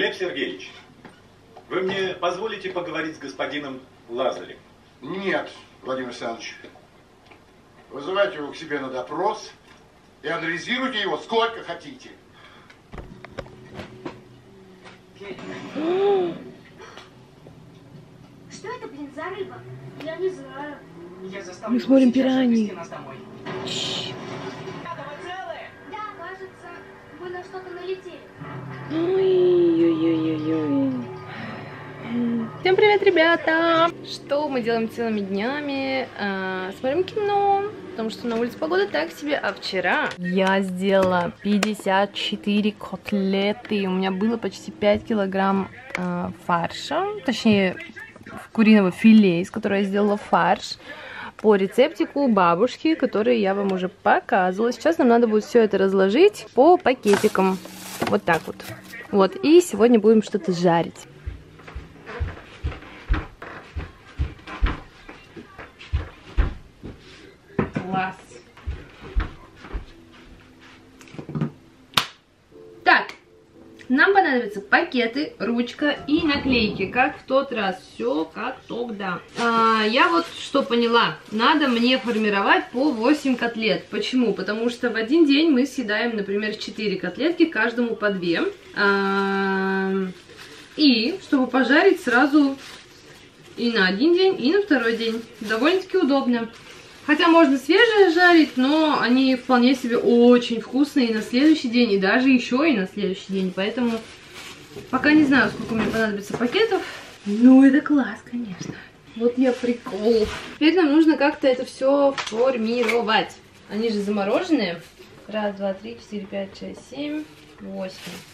Глеб Сергеевич, вы мне позволите поговорить с господином Лазарем? Нет, Владимир Александрович. Вызывайте его к себе на допрос и анализируйте его сколько хотите. Что это, блин, за рыба? Я не знаю. Мы смотрим пираньи. Да, кажется, мы на что-то налетели. Ой-ой-ой-ой-ой. Всем привет, ребята! Что мы делаем целыми днями? Смотрим кино, потому что на улице погода так себе. А вчера я сделала 54 котлеты. У меня было почти 5 килограмм фарша, точнее куриного филе, из которого я сделала фарш по рецептику бабушки, который я вам уже показывала. Сейчас нам надо будет все это разложить по пакетикам. Вот так вот. Вот. И сегодня будем что-то жарить. Класс. Так. Нам понадобятся пакеты, ручка и наклейки, как в тот раз. Все как тогда. Я вот что поняла. Надо мне формировать по 8 котлет. Почему? Потому что в один день мы съедаем, например, 4 котлетки, каждому по 2. И чтобы пожарить сразу и на один день, и на второй день. Довольно-таки удобно. Хотя можно свежие жарить, но они вполне себе очень вкусные и на следующий день, и даже еще и на следующий день. Поэтому пока не знаю, сколько мне понадобится пакетов. Ну, это класс, конечно. Вот я прикол. Теперь нам нужно как-то это все формировать. Они же замороженные. 1, 2, 3, 4, 5, 6, 7, 8.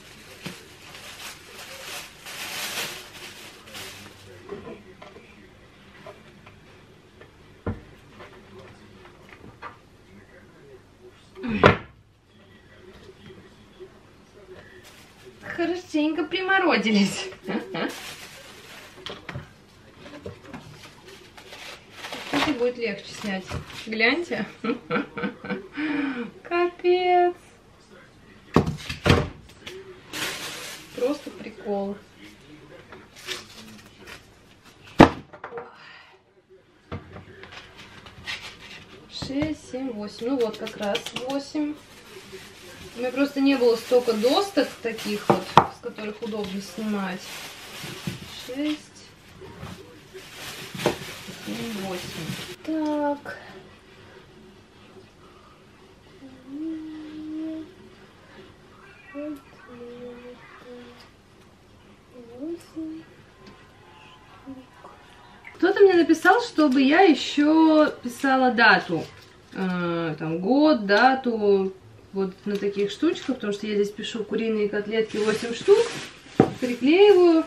Хорошенько приморозились. Кстати, будет легче снять. Гляньте. Капец. Просто прикол. 6, 7, 8. Ну вот как раз 8. У меня просто не было столько досток таких вот, с которых удобно снимать. 6, 7, 8. Так. Кто-то мне написал, чтобы я еще писала дату. Там год, дату. Вот на таких штучках, потому что я здесь пишу куриные котлетки 8 штук, приклеиваю.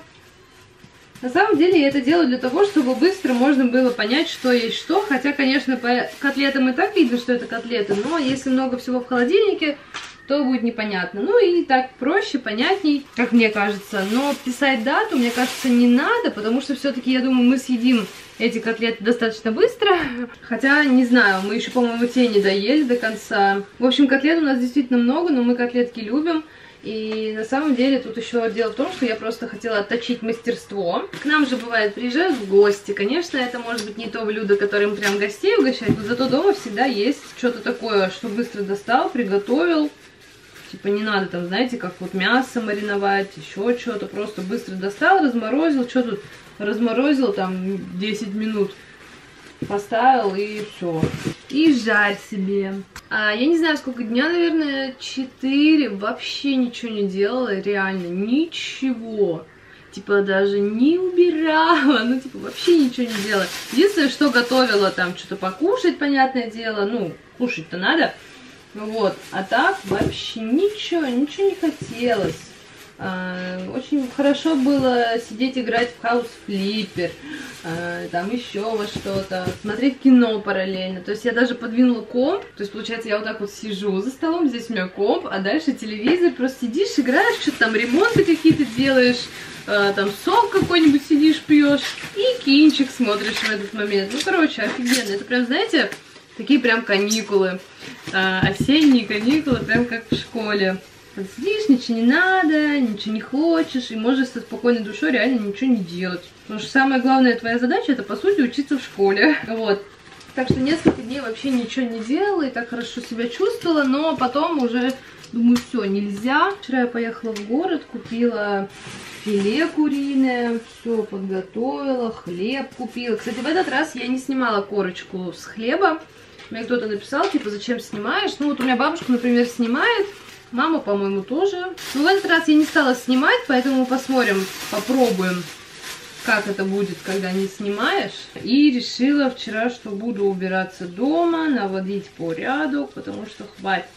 На самом деле я это делаю для того, чтобы быстро можно было понять, что есть что. Хотя, конечно, по котлетам и так видно, что это котлеты, но если много всего в холодильнике, то будет непонятно. Ну и так проще, понятней, как мне кажется. Но писать дату, мне кажется, не надо, потому что все-таки, я думаю, мы съедим эти котлеты достаточно быстро. Хотя, не знаю, мы еще, по-моему, те не доели до конца. В общем, котлет у нас действительно много, но мы котлетки любим. И на самом деле тут еще дело в том, что я просто хотела отточить мастерство. К нам же бывает приезжают в гости. Конечно, это может быть не то блюдо, которым прям гостей угощать, но зато дома всегда есть что-то такое, что быстро достал, приготовил. Типа не надо там, знаете, как вот мясо мариновать, еще что-то. Просто быстро достал, разморозил. Что тут разморозил там 10 минут. Поставил и все. И жарь себе. Я не знаю, сколько дня, наверное, 4. Вообще ничего не делала, реально, ничего. Типа даже не убирала, ну типа вообще ничего не делала. Единственное, что готовила там что-то покушать, понятное дело. Ну, кушать-то надо. Вот, а так вообще ничего не хотелось. Очень хорошо было сидеть играть в House Flipper, там еще во что-то, смотреть кино параллельно. То есть я даже подвинула комп, то есть получается я вот так вот сижу за столом, здесь у меня комп, а дальше телевизор, просто сидишь, играешь, что-то там ремонты какие-то делаешь, там сок какой-нибудь сидишь, пьешь и кинчик смотришь в этот момент. Ну, короче, офигенно. Это прям, знаете, такие прям каникулы, осенние каникулы, прям как в школе. Вот сидишь, ничего не надо, ничего не хочешь, и можешь со спокойной душой реально ничего не делать. Потому что самая главная твоя задача — это, по сути, учиться в школе. Вот. Так что несколько дней вообще ничего не делала и так хорошо себя чувствовала, но потом уже думаю, все, нельзя. Вчера я поехала в город, купила филе куриное, все подготовила, хлеб купила. Кстати, в этот раз я не снимала корочку с хлеба. Мне кто-то написал, типа, зачем снимаешь? Ну вот у меня бабушка, например, снимает, мама, по-моему, тоже. Но в этот раз я не стала снимать, поэтому посмотрим, попробуем, как это будет, когда не снимаешь. И решила вчера, что буду убираться дома, наводить порядок, потому что хватит.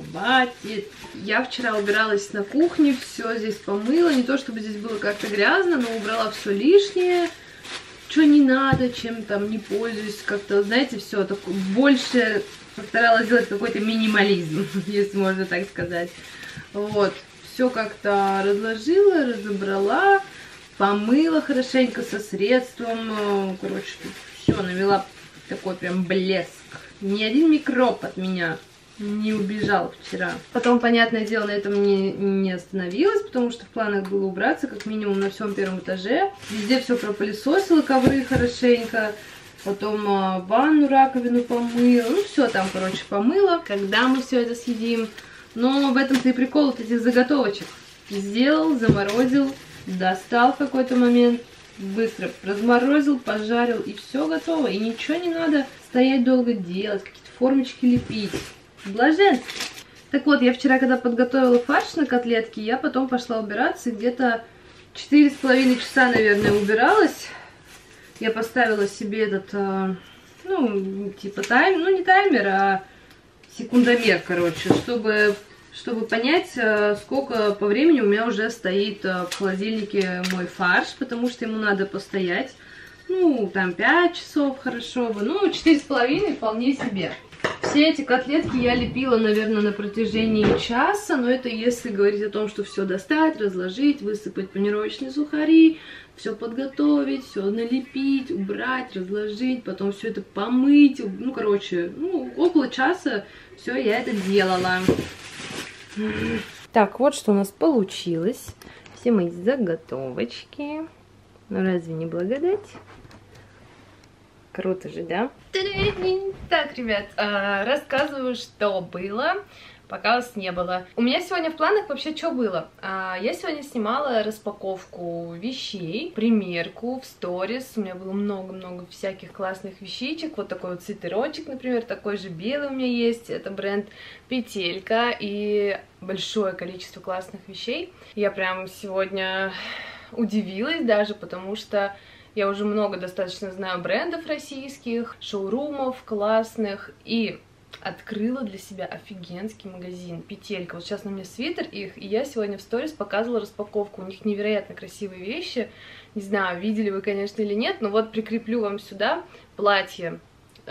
Я вчера убиралась на кухне, все здесь помыла. Не то чтобы здесь было как-то грязно, но убрала все лишнее, что не надо, чем там не пользуюсь. Как-то, знаете, все такое больше постаралась сделать какой-то минимализм, если можно так сказать. Вот, все как-то разложила, разобрала, помыла хорошенько со средством. Короче, тут все навела такой прям блеск. Ни один микроб от меня не убежал вчера. Потом, понятное дело, на этом не остановилась, потому что в планах было убраться как минимум на всем первом этаже. Везде все пропылесосила, ковры хорошенько. Потом ванну, раковину помыла. Ну, все там, короче, помыла. Когда мы все это съедим. Но в этом-то и прикол вот этих заготовочек. Сделал, заморозил, достал в какой-то момент, быстро разморозил, пожарил, и все готово. И ничего не надо стоять долго делать, какие-то формочки лепить. Блаженство. Так вот, я вчера, когда подготовила фарш на котлетки, я потом пошла убираться, где-то 4,5 часа, наверное, убиралась. Я поставила себе этот, ну, типа таймер, ну, не таймер, а секундомер, короче, чтобы понять, сколько по времени у меня уже стоит в холодильнике мой фарш, потому что ему надо постоять, ну, там 5 часов, хорошо бы, ну, 4,5 вполне себе. Все эти котлетки я лепила, наверное, на протяжении часа, но это если говорить о том, что все достать, разложить, высыпать панировочные сухари, все подготовить, все налепить, убрать, разложить, потом все это помыть, ну, короче, ну, около часа все я это делала. Так, вот что у нас получилось. Все мои заготовочки. Ну, разве не благодать? Круто же, да? Так, ребят, рассказываю, что было, пока вас не было. У меня сегодня в планах вообще что было? Я сегодня снимала распаковку вещей, примерку в сторис. У меня было много-много всяких классных вещичек. Вот такой вот свитерочек, например, такой же белый у меня есть. Это бренд Петелька. И большое количество классных вещей. Я прям сегодня удивилась даже, потому что я уже много достаточно знаю брендов российских, шоурумов классных, и открыла для себя офигенский магазин Петелька. Вот сейчас на мне свитер их, и я сегодня в сторис показывала распаковку. У них невероятно красивые вещи. Не знаю, видели вы, конечно, или нет, но вот прикреплю вам сюда платье.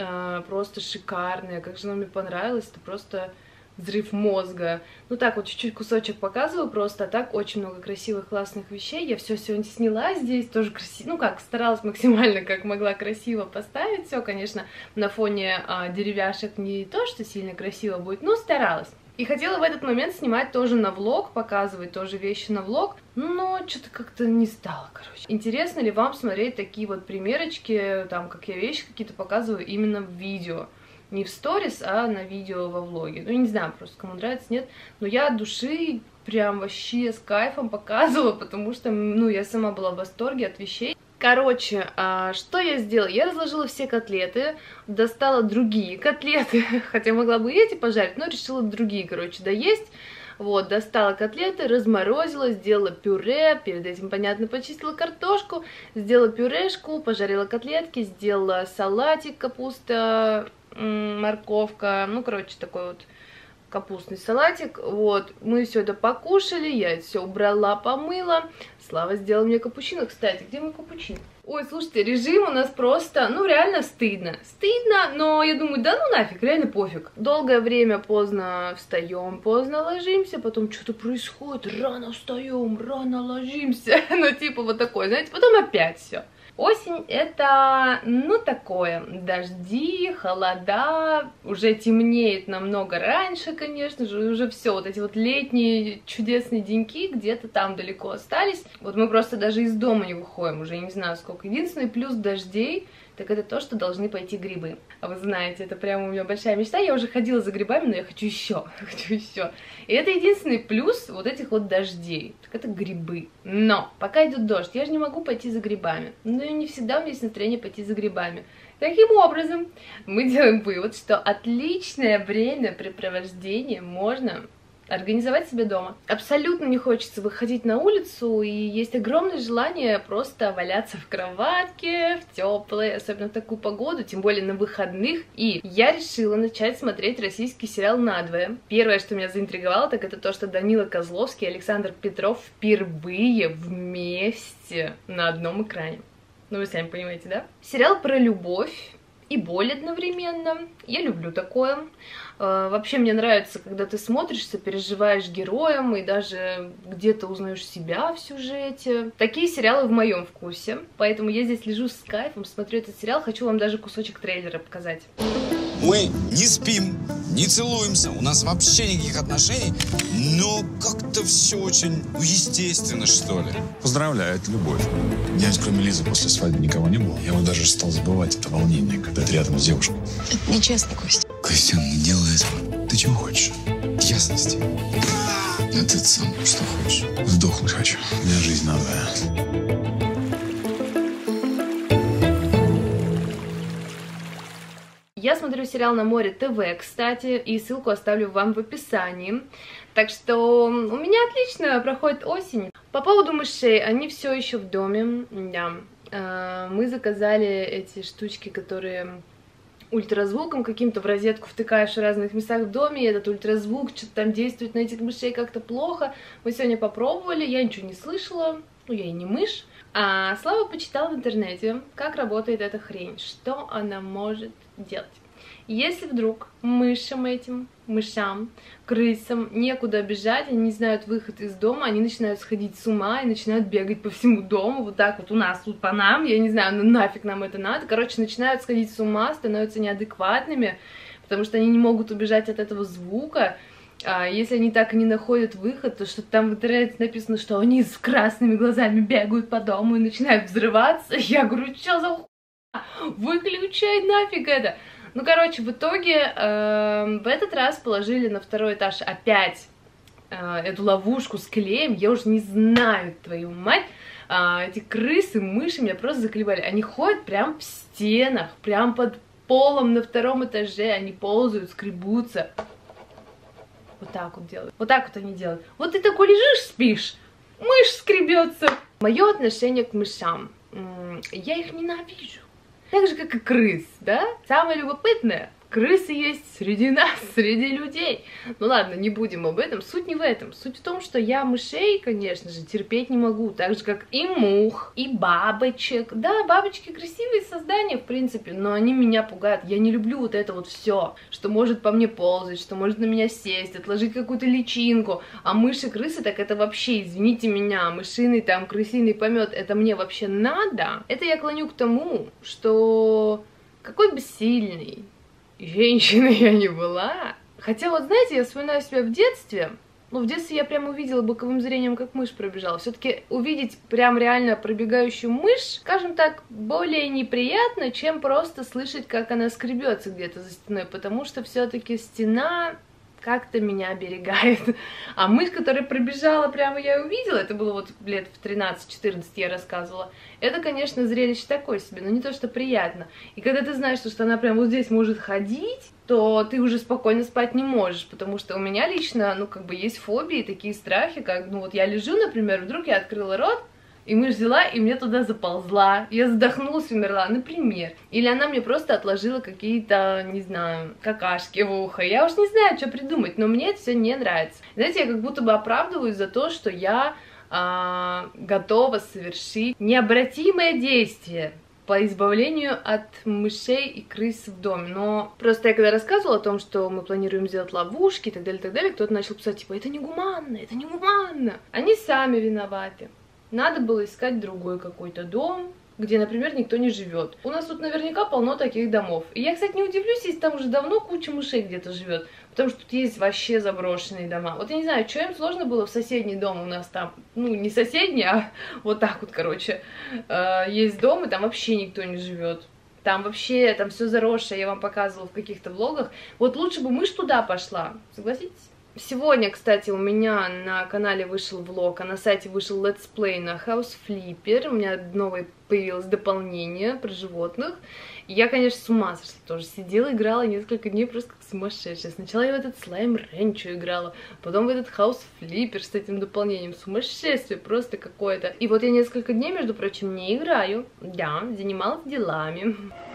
Просто шикарное. Как же оно мне понравилось, это просто взрыв мозга. Ну так вот, чуть-чуть кусочек показываю просто, а так очень много красивых, классных вещей. Я все сегодня сняла здесь, тоже красиво, ну как, старалась максимально, как могла, красиво поставить все, конечно, на фоне деревяшек не то, что сильно красиво будет, но старалась. И хотела в этот момент снимать тоже на влог, показывать тоже вещи на влог, но что-то как-то не стало, короче. Интересно ли вам смотреть такие вот примерочки, там, как я вещи какие-то показываю именно в видео? Не в сторис, а на видео во влоге. Ну, не знаю, просто кому нравится, нет. Но я от души прям вообще с кайфом показывала, потому что, ну, я сама была в восторге от вещей. Короче, что я сделала? Я разложила все котлеты, достала другие котлеты, хотя могла бы и эти пожарить, но решила другие, короче, доесть. Вот, достала котлеты, разморозила, сделала пюре, перед этим, понятно, почистила картошку, сделала пюрешку, пожарила котлетки, сделала салатик, капуста, морковка, ну, короче, такой вот капустный салатик. Вот, мы все это покушали, я это все убрала, помыла. Слава сделала мне капучино. Кстати, где мой капучино? Ой, слушайте, режим у нас просто, ну, реально стыдно. Стыдно, но я думаю, да ну нафиг, реально пофиг. Долгое время поздно встаем, поздно ложимся, потом что-то происходит, рано встаем, рано ложимся. Ну, типа вот такое, знаете, потом опять все. Осень это, ну, такое, дожди, холода, уже темнеет намного раньше, конечно же, уже все, вот эти вот летние чудесные деньки где-то там далеко остались. Вот мы просто даже из дома не выходим, уже не знаю сколько. Единственный плюс дождей, так это то, что должны пойти грибы. А вы знаете, это прямо у меня большая мечта. Я уже ходила за грибами, но я хочу еще, хочу еще. И это единственный плюс вот этих вот дождей. Так это грибы. Но пока идет дождь, я же не могу пойти за грибами. Ну и не всегда у меня есть настроение пойти за грибами. Таким образом, мы делаем вывод, что отличное времяпрепровождение можно организовать себе дома. Абсолютно не хочется выходить на улицу, и есть огромное желание просто валяться в кроватке, в теплой, особенно в такую погоду, тем более на выходных. И я решила начать смотреть российский сериал «Надвое». Первое, что меня заинтриговало, так это то, что Данила Козловский и Александр Петров впервые вместе на одном экране. Ну, вы сами понимаете, да? Сериал про любовь и боль одновременно. Я люблю такое. Вообще мне нравится, когда ты смотришься, переживаешь героем и даже где-то узнаешь себя в сюжете. Такие сериалы в моем вкусе, поэтому я здесь лежу с кайфом, смотрю этот сериал, хочу вам даже кусочек трейлера показать. Мы не спим, не целуемся, у нас вообще никаких отношений, но как-то все очень естественно, что ли. Поздравляю, это любовь. У меня кроме Лизы после свадьбы никого не было. Я вот даже стал забывать это волнение, когда ты рядом с девушкой. Это нечестно, Костя. Костян, не делай этого. Ты чего хочешь? Ясности. А ты сам что хочешь? Сдохнуть хочу. У меня жизнь надвое. Я смотрю сериал на Море ТВ, кстати, и ссылку оставлю вам в описании. Так что у меня отлично проходит осень. По поводу мышей, они все еще в доме, да. Мы заказали эти штучки, которые ультразвуком каким-то в розетку втыкаешь в разных местах в доме, и этот ультразвук что-то там действует на этих мышей как-то плохо. Мы сегодня попробовали, я ничего не слышала, ну я и не мышь. А Слава почитал в интернете, как работает эта хрень, что она может делать. Если вдруг мышам, крысам некуда бежать, они не знают выход из дома, они начинают сходить с ума и начинают бегать по всему дому, вот так вот у нас тут по нам, я не знаю, ну нафиг нам это надо, короче, начинают сходить с ума, становятся неадекватными, потому что они не могут убежать от этого звука. А если они так и не находят выход, то что-то там в интернете написано, что они с красными глазами бегают по дому и начинают взрываться. Я говорю, что за хуйня? Выключай нафиг это! Ну, короче, в итоге в этот раз положили на второй этаж опять эту ловушку с клеем. Я уже не знаю, твою мать. Эти крысы, мыши меня просто заколебали. Они ходят прям в стенах, прям под полом на втором этаже. Они ползают, скребутся. Вот так вот делают. Вот так вот они делают. Вот ты такой лежишь, спишь, мышь скребется. Мое отношение к мышам. Я их ненавижу. Так же, как и крыс, да? Самое любопытное, крысы есть среди нас, среди людей. Ну ладно, не будем об этом. Суть не в этом. Суть в том, что я мышей, конечно же, терпеть не могу. Так же, как и мух, и бабочек. Да, бабочки красивые создания, в принципе, но они меня пугают. Я не люблю вот это вот все, что может по мне ползать, что может на меня сесть, отложить какую-то личинку. А мыши, крысы, так это вообще, извините меня, мышиный там, крысиный помет, это мне вообще надо? Это я клоню к тому, что какой бы сильный женщиной я не была. Хотя вот, знаете, я вспоминаю себя в детстве. Ну, в детстве я прям увидела боковым зрением, как мышь пробежала. Все-таки увидеть прям реально пробегающую мышь, скажем так, более неприятно, чем просто слышать, как она скребется где-то за стеной. Потому что все-таки стена как-то меня оберегает. А мышь, которая пробежала, прямо я увидела, это было вот лет в 13-14 я рассказывала, это, конечно, зрелище такое себе, но не то, что приятно. И когда ты знаешь, что она прям вот здесь может ходить, то ты уже спокойно спать не можешь, потому что у меня лично, ну, как бы есть фобии, такие страхи, как, ну, вот я лежу, например, вдруг я открыла рот, и мышь взяла, и мне туда заползла. Я задохнулась, умерла, например. Или она мне просто отложила какие-то, не знаю, какашки в ухо. Я уж не знаю, что придумать, но мне это все не нравится. Знаете, я как будто бы оправдываюсь за то, что я готова совершить необратимое действие по избавлению от мышей и крыс в доме. Но просто я когда рассказывала о том, что мы планируем сделать ловушки и так далее, кто-то начал писать, типа, это негуманно, это негуманно. Они сами виноваты. Надо было искать другой какой-то дом, где, например, никто не живет. У нас тут наверняка полно таких домов. И я, кстати, не удивлюсь, если там уже давно куча мышей где-то живет, потому что тут есть вообще заброшенные дома. Вот я не знаю, что им сложно было в соседний дом у нас там, ну, не соседний, а вот так вот, короче, есть дом, и там вообще никто не живет. Там вообще, там все заросшее, я вам показывала в каких-то влогах. Вот лучше бы мышь туда пошла, согласитесь? Сегодня, кстати, у меня на канале вышел влог, а на сайте вышел летсплей на House Flipper. У меня новое появилось дополнение про животных. И я, конечно, с ума сошла тоже. Сидела, играла несколько дней просто как сумасшедшая. Сначала я в этот Slime Rancho играла, потом в этот House Flipper с этим дополнением. Сумасшествие просто какое-то. И вот я несколько дней, между прочим, не играю. Да, занималась делами.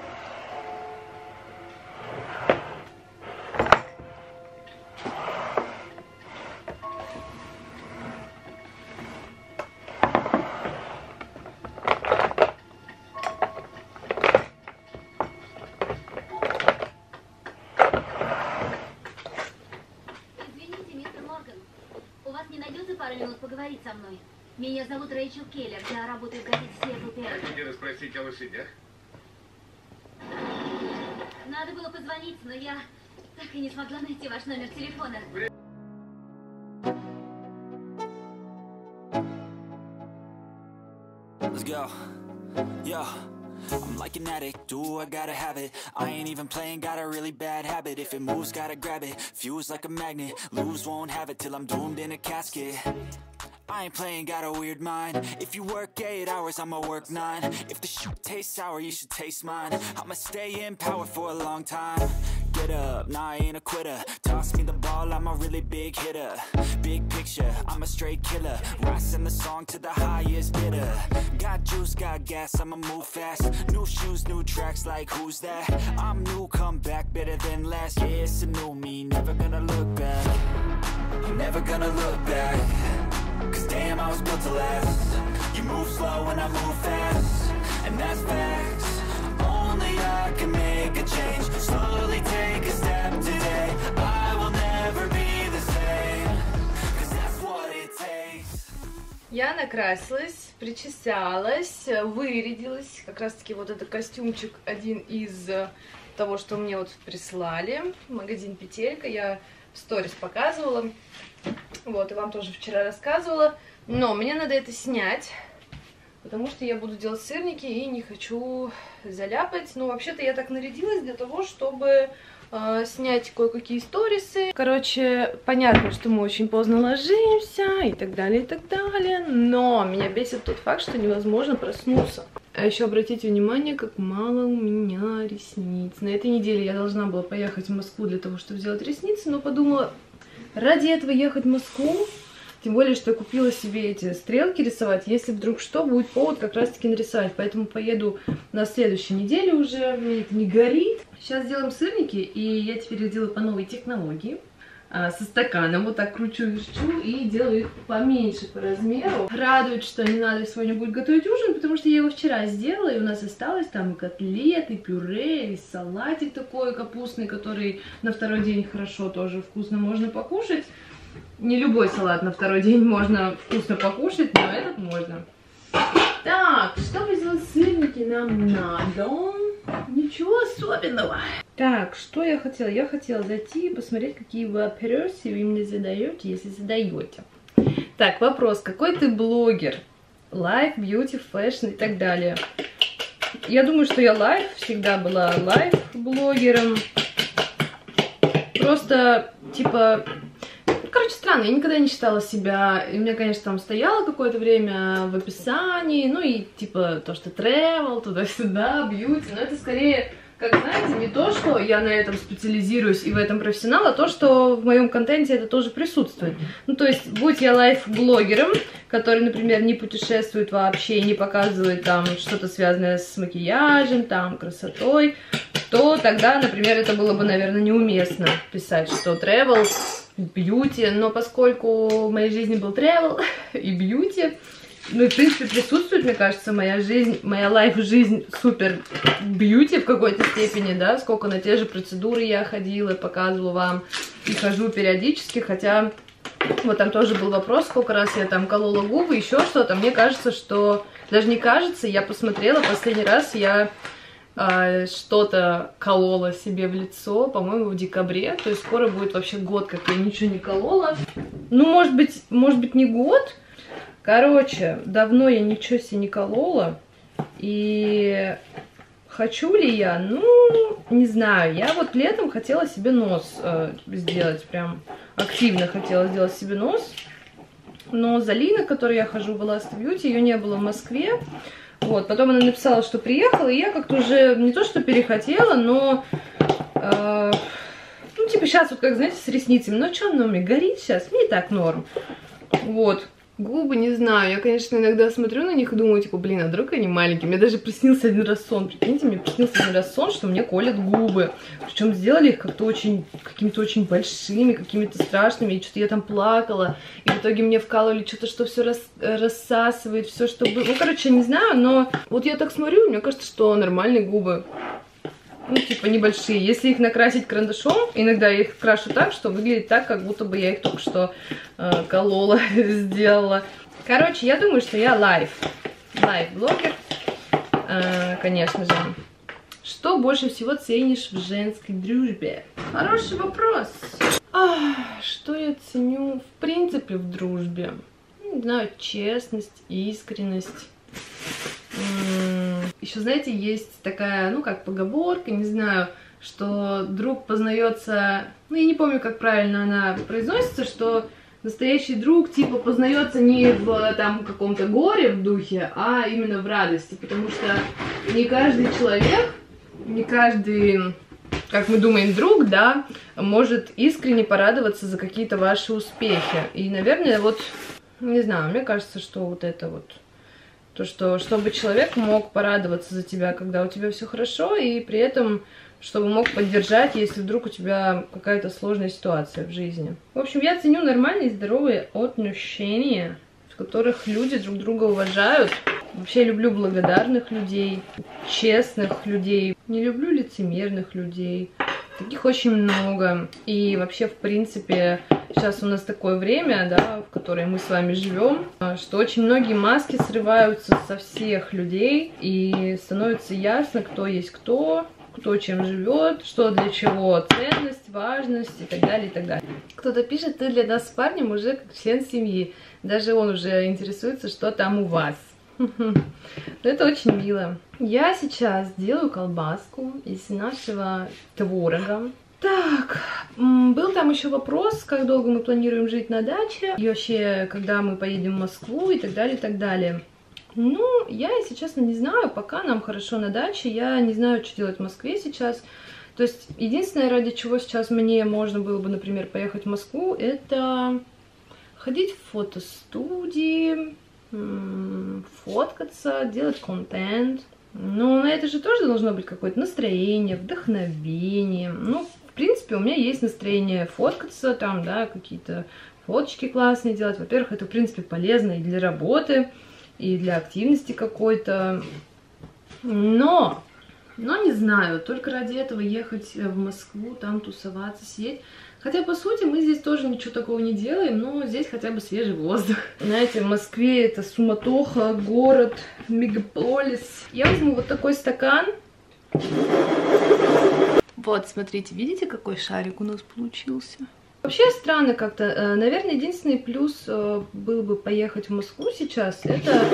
Поговорить со мной. Меня зовут Рэйчел Келлер. Я работаю в газете Seattle Times. Хотела спросить о лошадях? Надо было позвонить, но я так и не смогла найти ваш номер телефона. Let's go. Yo. I'm like an addict, do I gotta have it. I ain't even playing, got a really bad habit. If it moves, gotta grab it, fuse like a magnet. Lose, won't have it till I'm doomed in a casket. I ain't playing, got a weird mind. If you work 8 hours, I'ma work 9. If the shit tastes sour, you should taste mine. I'ma stay in power for a long time. Get up, nah, I ain't a quitter. Toss me the ball, I'm a really big hitter. Big picture, I'm a straight killer. Rising the song to the highest bidder. Got juice, got gas, I'ma move fast. New shoes, new tracks, like who's that? I'm new, come back, better than last. Yeah, it's a new me, never gonna look back. I'm never gonna look back. Cause damn, I was built to last. You move slow and I move fast. And that's facts. Only I can make a change. Slowly take a step today. I will never be the same. Cause that's what it takes. Я накрасилась, причесалась, вырядилась. Как раз таки вот этот костюмчик один из того, что мне вот прислали. Магазин Петелька. Я в сторис показывала. Вот, и вам тоже вчера рассказывала. Но мне надо это снять, потому что я буду делать сырники и не хочу заляпать. Ну, вообще-то я так нарядилась для того, чтобы снять кое-какие сторисы. Короче, понятно, что мы очень поздно ложимся и так далее, и так далее. Но меня бесит тот факт, что невозможно проснуться. А еще обратите внимание, как мало у меня ресниц. На этой неделе я должна была поехать в Москву для того, чтобы сделать ресницы, но подумала, ради этого ехать в Москву, тем более, что я купила себе эти стрелки рисовать, если вдруг что, будет повод как раз-таки нарисовать. Поэтому поеду на следующей неделе уже, мне это не горит. Сейчас сделаем сырники, и я теперь их делаю по новой технологии. Со стаканом, вот так кручу-верчу и делаю их поменьше по размеру. Радует, что не надо сегодня будет готовить ужин, потому что я его вчера сделала, и у нас осталось там и котлеты, и пюре, и салатик такой капустный, который на второй день хорошо тоже вкусно можно покушать. Не любой салат на второй день можно вкусно покушать, но этот можно. Так, чтобы сделать сырники, нам надо... Ничего особенного. Так, что я хотела? Я хотела зайти и посмотреть, какие вопросы вы мне задаете, если задаете. Так, вопрос. Какой ты блогер? Лайф, бьюти, фэшн и так далее. Я думаю, что я лайф, всегда была лайф-блогером. Просто, типа... Короче, странно, я никогда не считала себя, и у меня, конечно, там стояло какое-то время в описании, ну и типа то, что travel, туда-сюда, бьюти, но это скорее, как знаете, не то, что я на этом специализируюсь и в этом профессионал, а то, что в моем контенте это тоже присутствует. Ну, то есть, будь я лайф-блогером, который, например, не путешествует вообще и не показывает там что-то связанное с макияжем, там, красотой, то тогда, например, это было бы, наверное, неуместно писать, что travel, бьюти, но поскольку в моей жизни был travel и бьюти, ну и в принципе присутствует, мне кажется, моя жизнь, моя лайф-жизнь супер бьюти в какой-то степени, да, сколько на те же процедуры я ходила, показывала вам и хожу периодически, хотя вот там тоже был вопрос, сколько раз я там колола губы, еще что-то, мне кажется, что Даже не кажется, я посмотрела, последний раз я что-то колола себе в лицо, по-моему, в декабре. То есть скоро будет вообще год, как я ничего не колола. Ну, может быть не год. Короче, давно я ничего себе не колола. И хочу ли я? Ну, не знаю. Я вот летом хотела себе нос сделать. Прям активно хотела сделать себе нос. Но Залина, к которой я хожу в Last Beauty, ее не было в Москве. Вот, потом она написала, что приехала, и я как-то уже не то что перехотела, но, ну, типа, сейчас вот, как, знаете, с ресницами, ну, что оно мне горит сейчас, мне и так норм. Вот, губы, не знаю, я, конечно, иногда смотрю на них и думаю, типа, блин, а вдруг они маленькие. Мне даже приснился один раз сон, прикиньте, мне приснился один раз сон, что мне колят губы. Причем сделали их как-то очень, какими-то очень большими, какими-то страшными, и что-то я там плакала. И в итоге мне вкалывали что-то, что все рассасывает, все, что было. Ну, короче, не знаю, но вот я так смотрю, мне кажется, что нормальные губы. Ну, типа, небольшие. Если их накрасить карандашом, иногда я их крашу так, что выглядит так, как будто бы я их только что колола, сделала. Короче, я думаю, что я лайв-блогер, конечно же. Что больше всего ценишь в женской дружбе? Хороший вопрос. Что я ценю, в принципе, в дружбе? Не знаю, честность, искренность. Еще, знаете, есть такая, ну, как поговорка, не знаю, что друг познается, ну, я не помню, как правильно она произносится, что настоящий друг, типа, познается не в, там, каком-то горе в духе, а именно в радости, потому что не каждый человек, не каждый, как мы думаем, друг, да, может искренне порадоваться за какие-то ваши успехи. И, наверное, вот, не знаю, мне кажется, что вот это вот, то, что чтобы человек мог порадоваться за тебя, когда у тебя все хорошо, и при этом, чтобы мог поддержать, если вдруг у тебя какая-то сложная ситуация в жизни. В общем, я ценю нормальные, здоровые отношения, в которых люди друг друга уважают. Вообще люблю благодарных людей, честных людей. Не люблю лицемерных людей. Таких очень много. И вообще, в принципе, сейчас у нас такое время, да, в которое мы с вами живем, что очень многие маски срываются со всех людей, и становится ясно, кто есть кто чем живет, что для чего ценность, важность и так далее, и так далее. Кто-то пишет, ты для нас с парнем уже как член семьи. Даже он уже интересуется, что там у вас. Это очень мило. Я сейчас делаю колбаску из нашего творога. Так, был там еще вопрос, как долго мы планируем жить на даче, и вообще, когда мы поедем в Москву, и так далее, и так далее. Ну, я, если честно, не знаю, пока нам хорошо на даче, я не знаю, что делать в Москве сейчас. То есть, единственное, ради чего сейчас мне можно было бы, например, поехать в Москву, это ходить в фотостудии, фоткаться, делать контент. Но на это же тоже должно быть какое-то настроение, вдохновение. Ну, в принципе, у меня есть настроение фоткаться, там, да, какие-то фоточки классные делать. Во-первых, это, в принципе, полезно и для работы, и для активности какой-то. Но не знаю, только ради этого ехать в Москву, там тусоваться, сидеть. Хотя, по сути, мы здесь тоже ничего такого не делаем, но здесь хотя бы свежий воздух. Знаете, в Москве это суматоха, город, мегаполис. Я возьму вот такой стакан. Вот, смотрите, видите, какой шарик у нас получился? Вообще странно как-то. Наверное, единственный плюс был бы поехать в Москву сейчас, это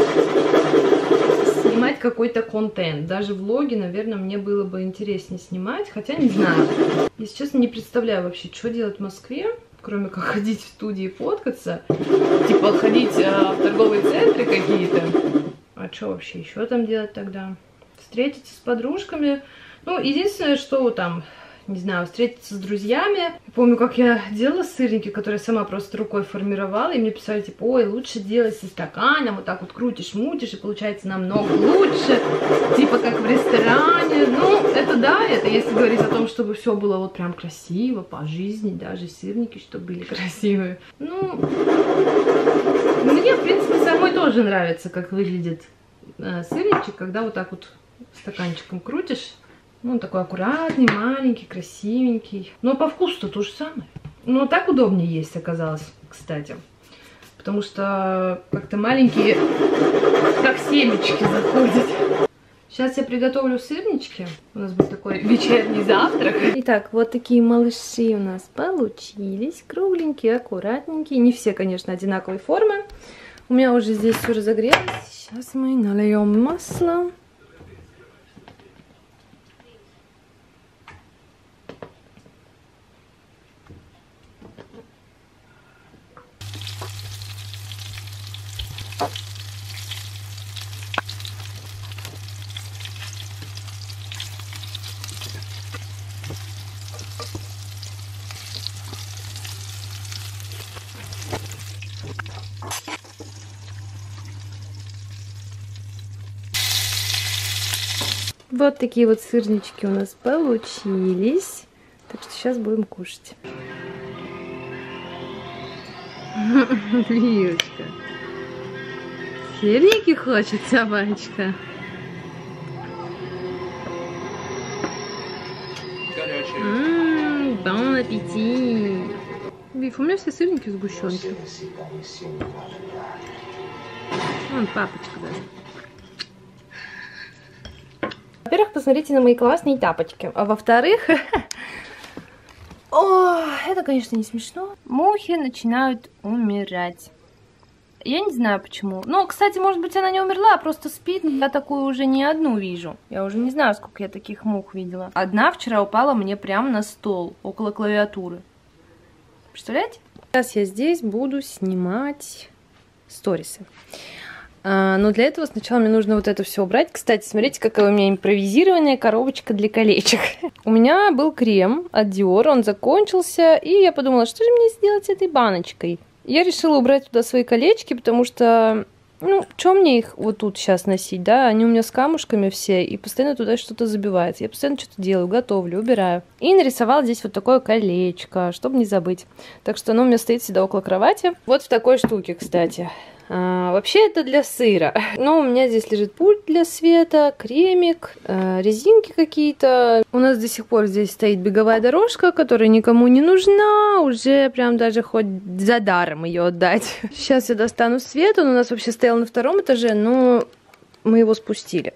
снимать какой-то контент. Даже влоги, наверное, мне было бы интереснее снимать, хотя не знаю. Если честно, не представляю вообще, что делать в Москве, кроме как ходить в студии фоткаться. Типа ходить в торговые центры какие-то. А что вообще еще там делать тогда? Встретиться с подружками. Ну, единственное, что там, не знаю, встретиться с друзьями. Я помню, как я делала сырники, которые сама просто рукой формировала, и мне писали, типа, ой, лучше делать со стаканом, вот так вот крутишь, мутишь, и получается намного лучше, типа как в ресторане. Ну, это да, это если говорить о том, чтобы все было вот прям красиво, по жизни, даже сырники, чтобы были красивые. Ну, мне, в принципе, самой тоже нравится, как выглядит сырничек, когда вот так вот стаканчиком крутишь. Ну, он такой аккуратный, маленький, красивенький. Но по вкусу-то то же самое. Но так удобнее есть оказалось, кстати. потому что как-то маленькие, как семечки, заходят. Сейчас я приготовлю сырнички. У нас будет такой вечерний завтрак. Итак, вот такие малыши у нас получились. Кругленькие, аккуратненькие. Не все, конечно, одинаковой формы. У меня уже здесь все разогрелось. Сейчас мы нальем масло. Вот такие вот сырнички у нас получились. Так что сейчас будем кушать. Льюшка. Сырники хочет собачка. Бон аппетит. Биф, у меня все сырники в сгущенке. Вон папочка даже. Во-первых, посмотрите на мои классные тапочки. А во-вторых, это, конечно, не смешно. Мухи начинают умирать. Я не знаю почему. Но, кстати, может быть, она не умерла, а просто спит. Я такую уже не одну вижу. Я уже не знаю, сколько я таких мух видела. Одна вчера упала мне прямо на стол, около клавиатуры. Представляете? Сейчас я здесь буду снимать сторисы. Но для этого сначала мне нужно вот это все убрать. Кстати, смотрите, какая у меня импровизированная коробочка для колечек. У меня был крем от Dior, он закончился, и я подумала, что же мне сделать с этой баночкой? Я решила убрать туда свои колечки, потому что, ну, что мне их вот тут сейчас носить, да? Они у меня с камушками все, и постоянно туда что-то забивается. Я постоянно что-то делаю, готовлю, убираю. И нарисовала здесь вот такое колечко, чтобы не забыть. Так что оно у меня стоит всегда около кровати. Вот в такой штуке, кстати. Вообще это для сыра. Но у меня здесь лежит пульт для света, кремик, резинки какие-то. У нас до сих пор здесь стоит беговая дорожка, которая никому не нужна. Уже прям даже хоть за даром ее отдать. Сейчас я достану свет. Он у нас вообще стоял на 2-м этаже, но мы его спустили.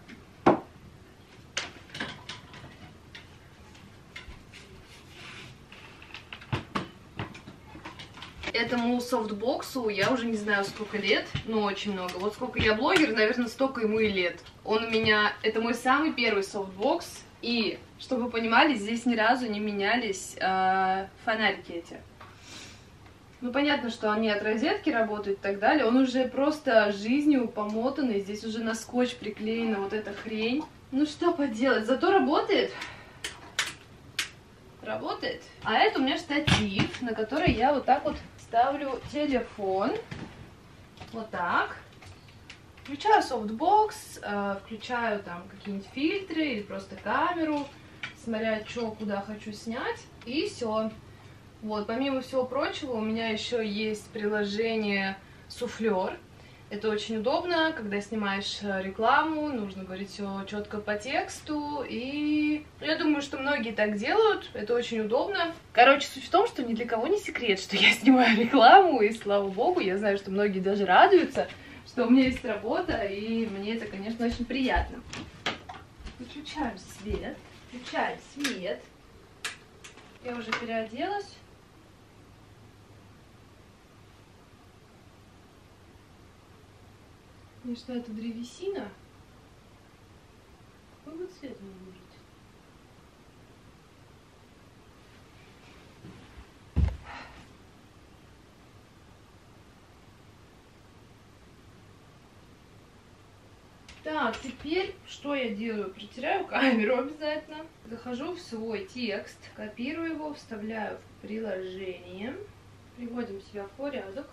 Этому софтбоксу я уже не знаю сколько лет, но очень много. Вот сколько я блогер, наверное, столько ему и лет. Он у меня, это мой самый первый софтбокс. И, чтобы вы понимали, здесь ни разу не менялись фонарики эти. Ну, понятно, что они от розетки работают и так далее. Он уже просто жизнью помотанный. Здесь уже на скотч приклеена вот эта хрень. Ну, что поделать, зато работает. Работает. А это у меня штатив, на который я вот так вот ставлю телефон. Вот так. Включаю софтбокс, включаю там какие-нибудь фильтры или просто камеру, смотря что, куда хочу снять. И все. Вот, помимо всего прочего, у меня еще есть приложение Суфлер. Это очень удобно, когда снимаешь рекламу, нужно говорить все четко по тексту, и я думаю, что многие так делают, это очень удобно. Короче, суть в том, что ни для кого не секрет, что я снимаю рекламу, и слава богу, я знаю, что многие даже радуются, что у меня есть работа, и мне это, конечно, очень приятно. Выключаем свет, включаем свет. Я уже переоделась. Конечно, это древесина. Какой бы цвет он может? Так, теперь что я делаю? Протираю камеру обязательно. Захожу в свой текст, копирую его, вставляю в приложение. Приводим себя в порядок.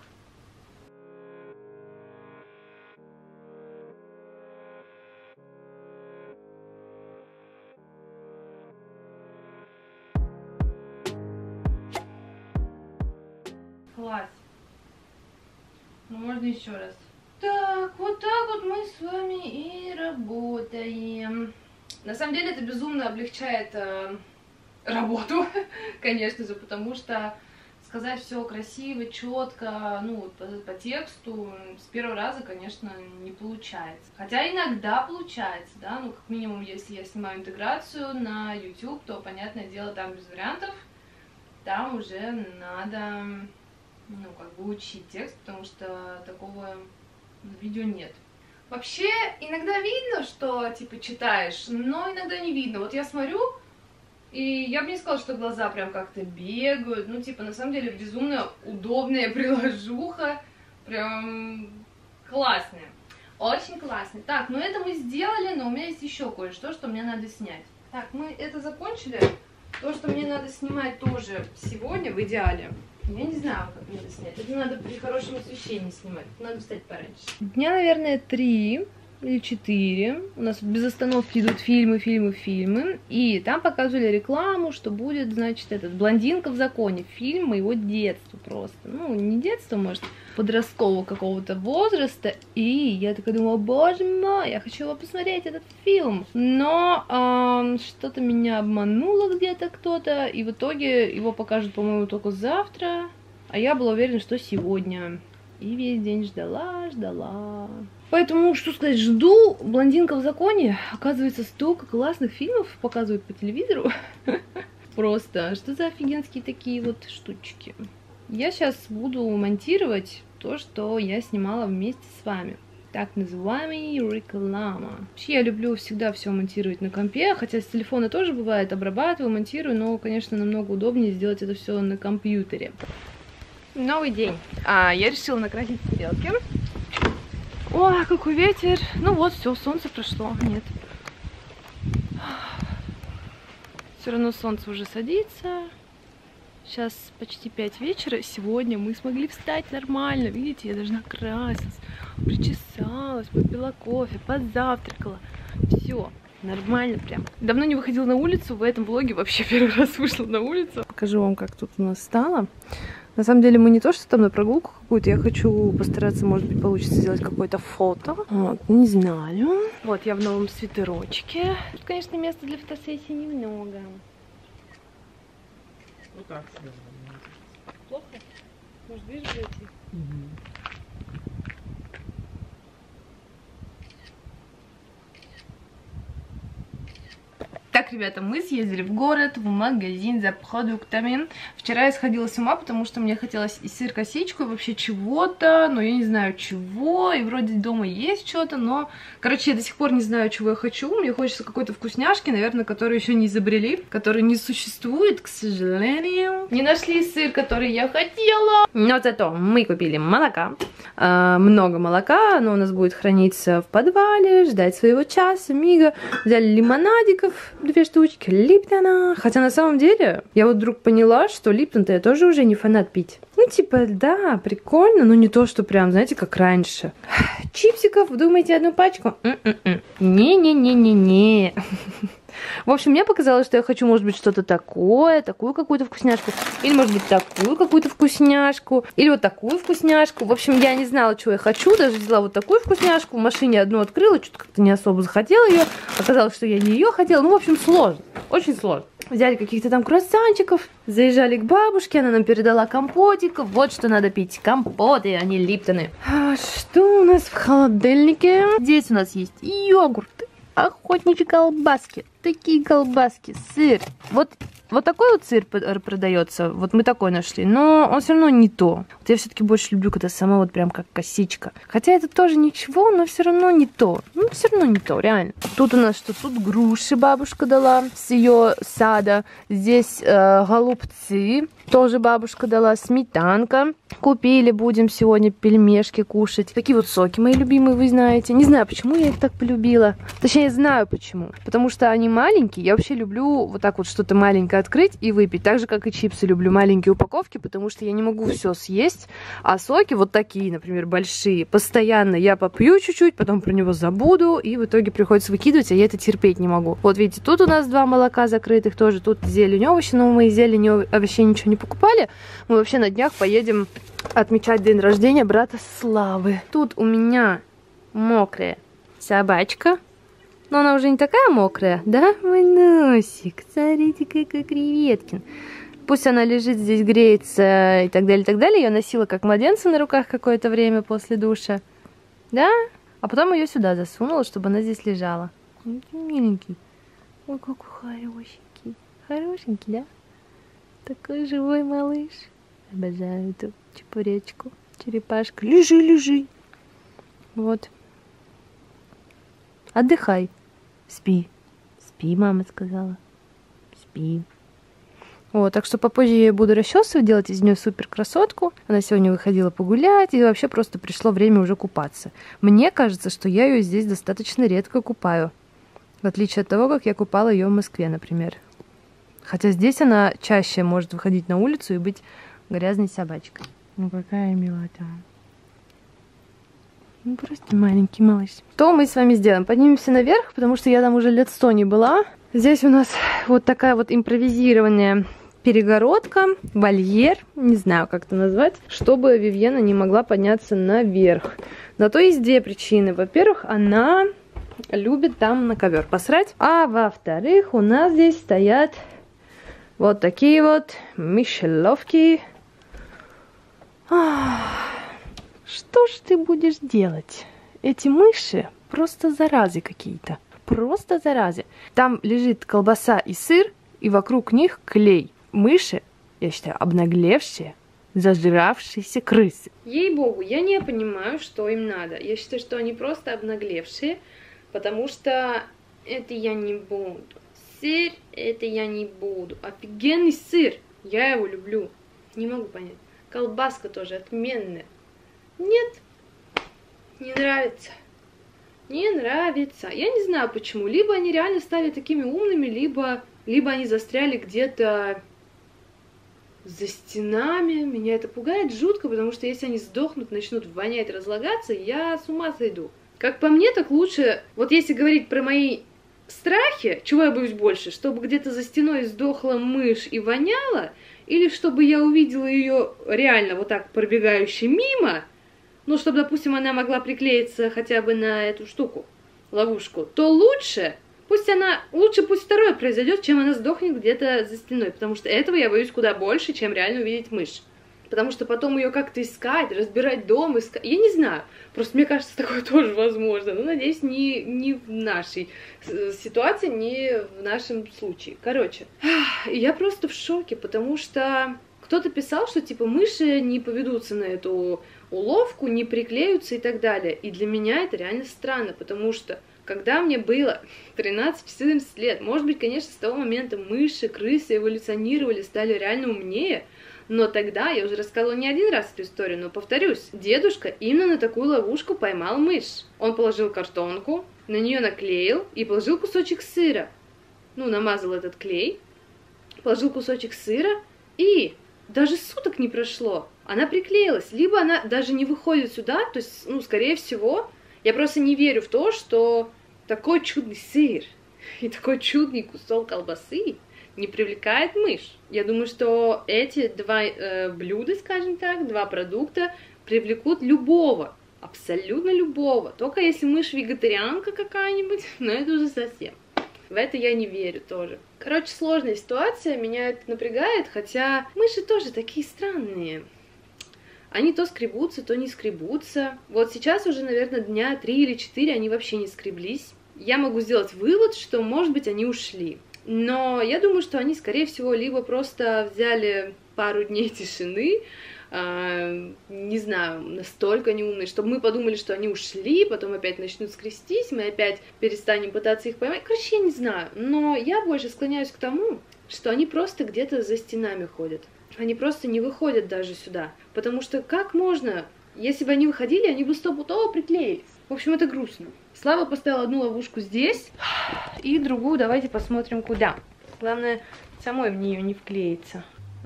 Класс. Ну, можно еще раз. Так вот мы с вами и работаем. На самом деле это безумно облегчает работу, конечно же, потому что с сказать все красиво, четко, ну, по тексту с первого раза, конечно, не получается. Хотя иногда получается, да, ну, как минимум, если я снимаю интеграцию на YouTube, то, понятное дело, там без вариантов, там уже надо, ну, как бы учить текст, потому что такого видео нет. Вообще, иногда видно, что, типа, читаешь, но иногда не видно. Вот я смотрю, и я бы не сказала, что глаза прям как-то бегают. Ну, типа, на самом деле, безумно удобная приложуха. Прям классная. Очень классная. Так, ну это мы сделали, но у меня есть еще кое-что, что мне надо снять. Так, мы это закончили. То, что мне надо снимать тоже сегодня, в идеале. Я не знаю, как надо снять. Это надо при хорошем освещении снимать. Надо встать пораньше. Дня, наверное, 3 или 4. У нас без остановки идут фильмы. И там показывали рекламу, что будет, значит, этот «Блондинка в законе». Фильм моего детства просто. Ну, не детства, может, подросткового какого-то возраста. И я такая думала, боже мой, я хочу его посмотреть, этот фильм. Но что-то меня обмануло где-то кто-то. И в итоге его покажут, по-моему, только завтра. А я была уверена, что сегодня. И весь день ждала. Поэтому, что сказать, жду «Блондинка в законе». Оказывается, столько классных фильмов показывают по телевизору. Просто, что за офигенские такие вот штучки. Я сейчас буду монтировать то, что я снимала вместе с вами. Так называемый реклама. Вообще, я люблю всегда все монтировать на компе, хотя с телефона тоже бывает, обрабатываю, монтирую, но, конечно, намного удобнее сделать это все на компьютере. Новый день. Я решила накрасить стрелки. Ой, какой ветер. Ну вот, все, солнце прошло. Нет. Все равно солнце уже садится. Сейчас почти 5 вечера. Сегодня мы смогли встать нормально. Видите, я даже накрасилась, причесалась, попила кофе, позавтракала. Все, нормально прям. Давно не выходила на улицу. В этом влоге вообще первый раз вышла на улицу. Покажу вам, как тут у нас стало. На самом деле мы не то, что там на прогулку какую-то, я хочу постараться, может быть, получится сделать какое-то фото. Вот, не знаю. Вот, я в новом свитерочке. Тут, конечно, места для фотосессии немного. Ну как тебе? Плохо? Может, ближе зайти? Так, ребята, мы съездили в город, в магазин за продуктами. Вчера я сходила с ума, потому что мне хотелось и сыр-косичку, и вообще чего-то, но я не знаю чего, и вроде дома есть что-то, но, короче, я до сих пор не знаю, чего я хочу. Мне хочется какой-то вкусняшки, наверное, которую еще не изобрели, которой не существует, к сожалению. Не нашли сыр, который я хотела. Но зато мы купили молока, много молока, оно у нас будет храниться в подвале, ждать своего часа, мига. Взяли лимонадиков, 2 штучки, Липтона. Хотя на самом деле, я вот вдруг поняла, что Липтон-то я тоже уже не фанат пить. Ну, типа, да, прикольно, но не то, что прям, знаете, как раньше. Чипсиков, думаете, 1 пачку? Не-не-не-не-не. В общем, мне показалось, что я хочу, может быть, что-то такое, такую какую-то вкусняшку. Или, может быть, такую какую-то вкусняшку. Или вот такую вкусняшку. В общем, я не знала, чего я хочу. Даже взяла вот такую вкусняшку. В машине одну открыла, что-то как-то не особо захотела ее. Оказалось, что я не ее хотела. Ну, в общем, сложно. Очень сложно. Взяли каких-то там круассанчиков. Заезжали к бабушке. Она нам передала компотиков. Вот что надо пить. Компоты, а не Липтоны. Что у нас в холодильнике? Здесь у нас есть йогурты, охотничьи колбаски, такие колбаски, сыр. Вот такой вот сыр продается, вот мы такой нашли, но он все равно не то. Вот я все-таки больше люблю, когда сама вот прям как косичка. Хотя это тоже ничего, но все равно не то. Ну, все равно не то, реально. Тут у нас что? Тут груши бабушка дала с ее сада. Здесь голубцы, тоже бабушка дала, сметанка. Купили, будем сегодня пельмешки кушать. Такие вот соки мои любимые, вы знаете. Не знаю, почему я их так полюбила. Точнее, знаю почему. Потому что они маленькие. Я вообще люблю вот так вот что-то маленькое открыть и выпить. Так же, как и чипсы, люблю маленькие упаковки, потому что я не могу все съесть. А соки вот такие, например, большие. Постоянно я попью чуть-чуть, потом про него забуду, и в итоге приходится выкидывать, а я это терпеть не могу. Вот видите, тут у нас 2 молока закрытых тоже. Тут зелень, овощи, но мы зелень, овощей ничего не покупали. Мы вообще на днях поедем отмечать день рождения брата Славы. Тут у меня мокрая собачка. Но она уже не такая мокрая, да? Мой носик, смотрите, какой креветкин. Пусть она лежит здесь, греется и так далее, и так далее. Я носила как младенца на руках какое-то время после душа. Да? А потом ее сюда засунула, чтобы она здесь лежала. Миленький. Ой, какой хорошенький. Хорошенький, да? Такой живой малыш. Обожаю эту чепуречку. Черепашка. Лежи, лежи. Вот. Отдыхай. Спи. Спи, мама сказала. Спи. Вот, так что попозже я буду расчесывать, делать из нее супер красотку. Она сегодня выходила погулять, и вообще просто пришло время уже купаться. Мне кажется, что я ее здесь достаточно редко купаю. В отличие от того, как я купала ее в Москве, например. Хотя здесь она чаще может выходить на улицу и быть грязной собачкой. Ну какая милота. Ну просто маленький малыш. Что мы с вами сделаем? Поднимемся наверх, потому что я там уже лет 100 не была. Здесь у нас вот такая вот импровизированная перегородка, вольер, не знаю, как это назвать, чтобы Вивьена не могла подняться наверх. На то есть две причины. Во-первых, она любит там на ковер посрать, а во-вторых, у нас здесь стоят вот такие вот мышеловки. Что ж ты будешь делать? Эти мыши просто заразы какие-то. Просто заразы. Там лежит колбаса и сыр, и вокруг них клей. Мыши, я считаю, обнаглевшие, зажравшиеся крысы. Ей-богу, я не понимаю, что им надо. Я считаю, что они просто обнаглевшие, потому что это я не буду. Сыр, это я не буду. Офигенный сыр, я его люблю. Не могу понять. Колбаска тоже отменная. Нет, не нравится. Не нравится. Я не знаю почему. Либо они реально стали такими умными, либо они застряли где-то за стенами. Меня это пугает жутко, потому что если они сдохнут, начнут вонять, разлагаться, я с ума сойду. Как по мне, так лучше... Вот если говорить про мои страхи, чего я боюсь больше? Чтобы где-то за стеной сдохла мышь и воняла, или чтобы я увидела ее реально вот так пробегающей мимо, ну, чтобы, допустим, она могла приклеиться хотя бы на эту штуку, ловушку, то лучше пусть второе произойдет, чем она сдохнет где-то за стеной, потому что этого я боюсь куда больше, чем реально увидеть мышь. Потому что потом ее как-то искать, разбирать дом, искать, я не знаю, просто мне кажется, такое тоже возможно, но, надеюсь, не в нашей ситуации, не в нашем случае. Короче, я просто в шоке, потому что кто-то писал, что, типа, мыши не поведутся на эту уловку, не приклеются и так далее. И для меня это реально странно, потому что, когда мне было 13-14 лет, может быть, конечно, с того момента мыши, крысы эволюционировали, стали реально умнее, но тогда, я уже рассказывала не один раз эту историю, но повторюсь, дедушка именно на такую ловушку поймал мышь. Он положил картонку, на нее наклеил и положил кусочек сыра. Ну, намазал этот клей, положил кусочек сыра, и даже суток не прошло. Она приклеилась, либо она даже не выходит сюда, то есть, ну, скорее всего, я просто не верю в то, что такой чудный сыр и такой чудный кусок колбасы не привлекает мышь. Я думаю, что эти два блюда, скажем так, два продукта привлекут любого, абсолютно любого. Только если мышь вегетарианка какая-нибудь, но это уже совсем. В это я не верю тоже. Короче, сложная ситуация, меня это напрягает, хотя мыши тоже такие странные. Они то скребутся, то не скребутся. Вот сейчас уже, наверное, дня 3 или 4 они вообще не скреблись. Я могу сделать вывод, что, может быть, они ушли. Но я думаю, что они, скорее всего, либо просто взяли пару дней тишины, не знаю, настолько неумные, чтобы мы подумали, что они ушли, потом опять начнут скрестись, мы опять перестанем пытаться их поймать. Короче, я не знаю, но я больше склоняюсь к тому, что они просто где-то за стенами ходят. Они просто не выходят даже сюда. Потому что как можно, если бы они выходили, они бы стопудово приклеились. В общем, это грустно. Слава поставила одну ловушку здесь, и другую давайте посмотрим куда. Главное, самой в нее не вклеится.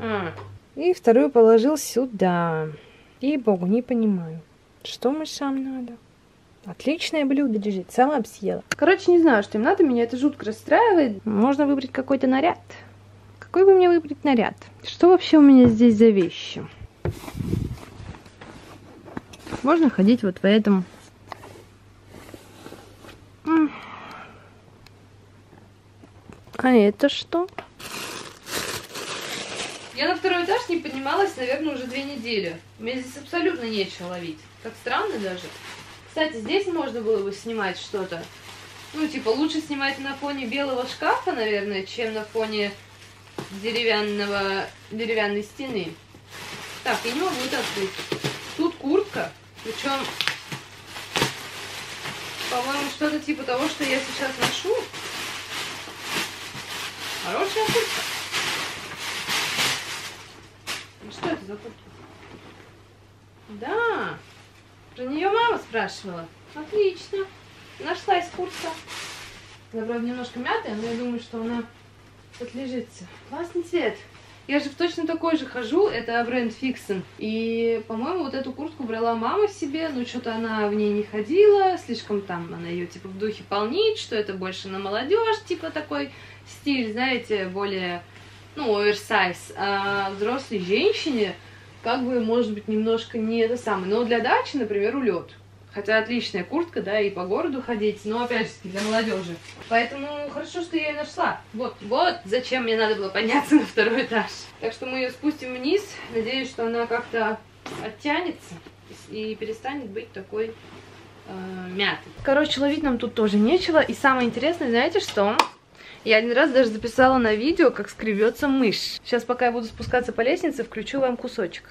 И вторую положил сюда. Ей-богу, не понимаю, что мышам надо. Отличное блюдо лежит, сама обсъела. Короче, не знаю, что им надо, меня это жутко расстраивает. Можно выбрать какой-то наряд. Какой бы мне выбрать наряд? Что вообще у меня здесь за вещи? Можно ходить вот в этом. А это что? Я на второй этаж не поднималась, наверное, уже 2 недели. Мне здесь абсолютно нечего ловить. Как странно даже. Кстати, здесь можно было бы снимать что-то. Ну, типа, лучше снимать на фоне белого шкафа, наверное, чем на фоне деревянной стены. Так, я не могу это открыть. Тут куртка, причем, по-моему, что-то типа того, что я сейчас ношу. Хорошая куртка. Что это за куртка? Да, про нее мама спрашивала. Отлично. Нашлась куртка. Она, правда, немножко мятая, но я думаю, что она отлежится. Классный цвет. Я же в точно такой же хожу, это бренд Fixen. И, по-моему, вот эту куртку брала мама себе, но что-то она в ней не ходила, слишком там она ее типа в духе полнит, что это больше на молодежь, типа такой стиль, знаете, более, ну, оверсайз. А взрослой женщине, как бы, может быть, немножко не это самое. Но для дачи, например, улет. Хотя отличная куртка, да, и по городу ходить, но опять же таки для молодежи. Поэтому хорошо, что я ее нашла. Вот зачем мне надо было подняться на 2-й этаж. Так что мы ее спустим вниз. Надеюсь, что она как-то оттянется и перестанет быть такой мятой. Короче, ловить нам тут тоже нечего. И самое интересное, знаете что? Я один раз даже записала на видео, как скребется мышь. Сейчас, пока я буду спускаться по лестнице, включу вам кусочек.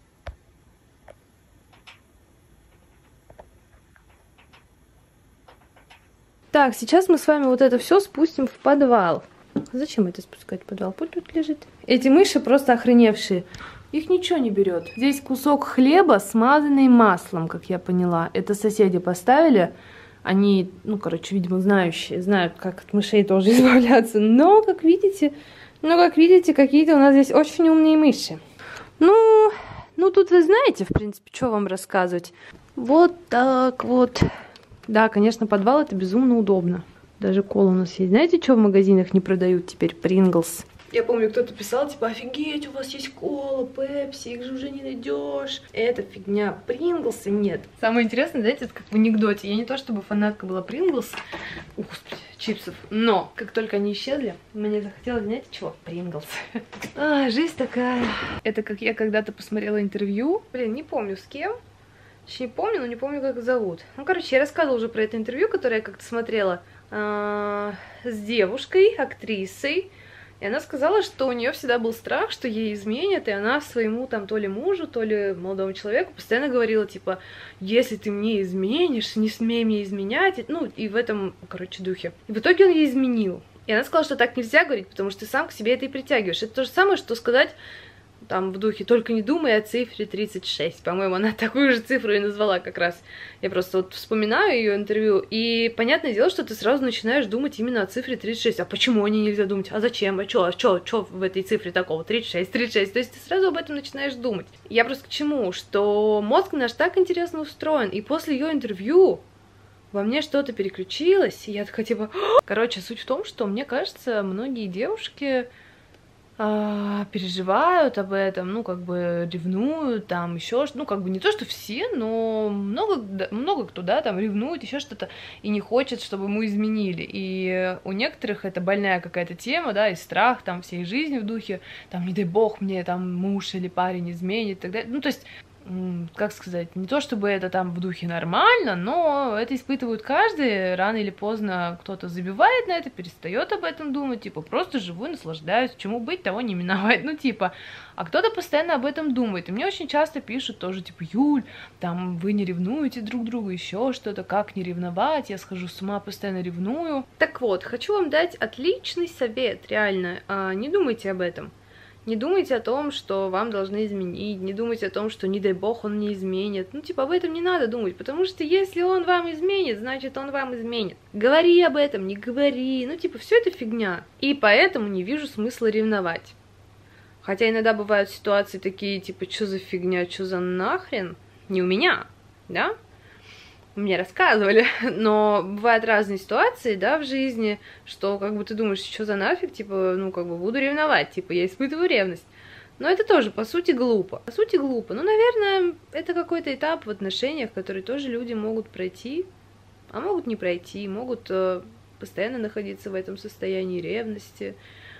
Так, сейчас мы с вами вот это все спустим в подвал. Зачем это спускать в подвал? Пусть тут лежит. Эти мыши просто охреневшие. Их ничего не берет. Здесь кусок хлеба, смазанный маслом, как я поняла. Это соседи поставили. Они, ну, короче, видимо, знающие, знают, как от мышей тоже избавляться. Но, как видите, какие-то у нас здесь очень умные мыши. Ну, тут вы знаете, в принципе, что вам рассказывать. Вот так вот. Да, конечно, подвал это безумно удобно. Даже кола у нас есть. Знаете, что в магазинах не продают теперь? Принглс. Я помню, кто-то писал, типа, офигеть, у вас есть кола, пепси, их же уже не найдешь. Это фигня. Принглса нет. Самое интересное, знаете, это как в анекдоте. Я не то чтобы фанатка была Принглс, господи, чипсов, но как только они исчезли, мне захотелось, знаете, чего? Принглс. Жизнь такая. Это как я когда-то посмотрела интервью. Блин, не помню с кем. Не помню, но не помню, как их зовут. Ну, короче, я рассказывала уже про это интервью, которое я как-то смотрела с девушкой, актрисой. И она сказала, что у нее всегда был страх, что ей изменят, и она своему там то ли мужу, то ли молодому человеку постоянно говорила, типа, если ты мне изменишь, не смей мне изменять. Ну, и в этом, короче, духе. И в итоге он ей изменил. И она сказала, что так нельзя говорить, потому что ты сам к себе это и притягиваешь. Это то же самое, что сказать... Там в духе «Только не думай о цифре 36». По-моему, она такую же цифру и назвала как раз. Я просто вот вспоминаю ее интервью, и понятное дело, что ты сразу начинаешь думать именно о цифре 36. А почему о ней нельзя думать? А зачем? А чё в этой цифре такого? 36. То есть ты сразу об этом начинаешь думать. Я просто к чему? Что мозг наш так интересно устроен, и после ее интервью во мне что-то переключилось, и я такая типа... Короче, суть в том, что мне кажется, многие девушки... переживают об этом, ну, как бы ревнуют, там, еще что-то, ну, как бы не то, что все, но много кто, да, там, ревнует, еще что-то, и не хочет, чтобы ему изменили, и у некоторых это больная какая-то тема, да, и страх, там, всей жизни в духе, там, не дай бог мне, там, муж или парень изменит, и так далее, ну, то есть, как сказать, не то чтобы это там в духе нормально, но это испытывают каждый, рано или поздно кто-то забивает на это, перестает об этом думать, типа, просто живу, наслаждаюсь, чему быть, того не миновать, ну, типа, а кто-то постоянно об этом думает, и мне очень часто пишут тоже, типа, Юль, там, вы не ревнуете друг друга, еще что-то, как не ревновать, я схожу с ума, постоянно ревную. Так вот, хочу вам дать отличный совет, реально, не думайте об этом. Не думайте о том, что вам должны изменить, не думайте о том, что, не дай бог, он не изменит. Ну, типа, об этом не надо думать, потому что если он вам изменит, значит, он вам изменит. Говори об этом, не говори, ну, типа, все это фигня. И поэтому не вижу смысла ревновать. Хотя иногда бывают ситуации такие, типа, что за фигня, что за нахрен? Не у меня, да? Мне рассказывали, но бывают разные ситуации, да, в жизни, что как бы ты думаешь, что за нафиг, типа, ну, как бы буду ревновать, типа, я испытываю ревность. Но это тоже, по сути, глупо. По сути, глупо. Ну, наверное, это какой-то этап в отношениях, который тоже люди могут пройти, а могут не пройти, могут постоянно находиться в этом состоянии ревности.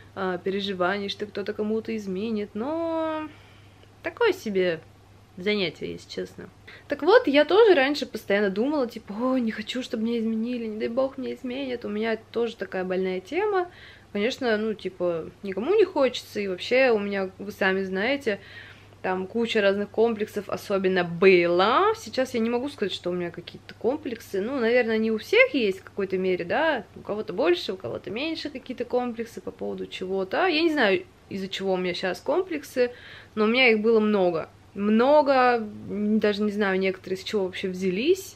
переживаний, что кто-то кому-то изменит, но такое себе занятие, если честно. Так вот, я тоже раньше постоянно думала, типа, ой, не хочу, чтобы меня изменили, не дай бог меня изменят, у меня тоже такая больная тема. Конечно, ну, типа, никому не хочется, и вообще у меня, вы сами знаете, там куча разных комплексов, особенно было. Сейчас я не могу сказать, что у меня какие-то комплексы. Ну, наверное, не у всех есть в какой-то мере, да. У кого-то больше, у кого-то меньше какие-то комплексы по поводу чего-то. Я не знаю, из-за чего у меня сейчас комплексы, но у меня их было много. Много, даже не знаю, некоторые с чего вообще взялись.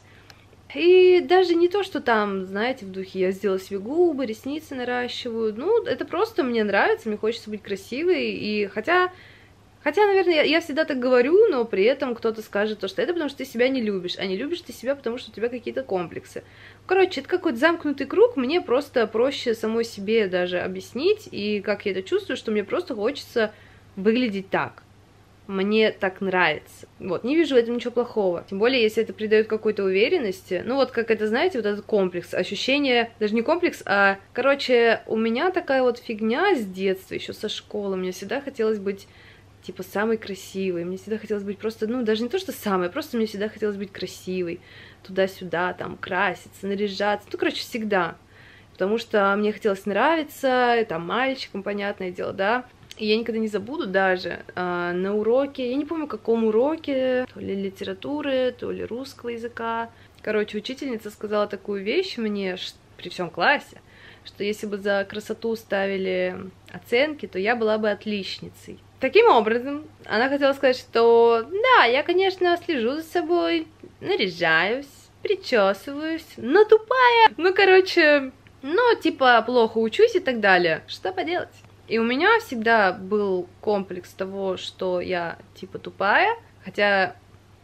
И даже не то, что там, знаете, в духе я сделала себе губы, ресницы наращиваю. Ну, это просто мне нравится, мне хочется быть красивой. И хотя, наверное, я всегда так говорю, но при этом кто-то скажет, что это потому, что ты себя не любишь, а не любишь ты себя, потому что у тебя какие-то комплексы. Короче, это какой-то замкнутый круг, мне просто проще самой себе даже объяснить, и как я это чувствую, что мне просто хочется выглядеть так. Мне так нравится. Вот, не вижу в этом ничего плохого. Тем более, если это придает какой-то уверенности. Ну, вот как это, знаете, вот этот комплекс, ощущение, даже не комплекс, а, короче, у меня такая вот фигня с детства, еще со школы. Мне всегда хотелось быть, типа, самой красивой. Мне всегда хотелось быть просто, ну, даже не то, что самой, просто мне всегда хотелось быть красивой. Туда-сюда, там, краситься, наряжаться. Ну, короче, всегда. Потому что мне хотелось нравиться, там, мальчикам, понятное дело, да. И я никогда не забуду даже на уроке, я не помню, каком уроке, то ли литературы, то ли русского языка. Короче, учительница сказала такую вещь мне при всем классе, что если бы за красоту ставили оценки, то я была бы отличницей. Таким образом, она хотела сказать, что да, я, конечно, слежу за собой, наряжаюсь, причесываюсь, но тупая. Ну, короче, ну, типа, плохо учусь и так далее. Что поделать? И у меня всегда был комплекс того, что я, типа, тупая, хотя,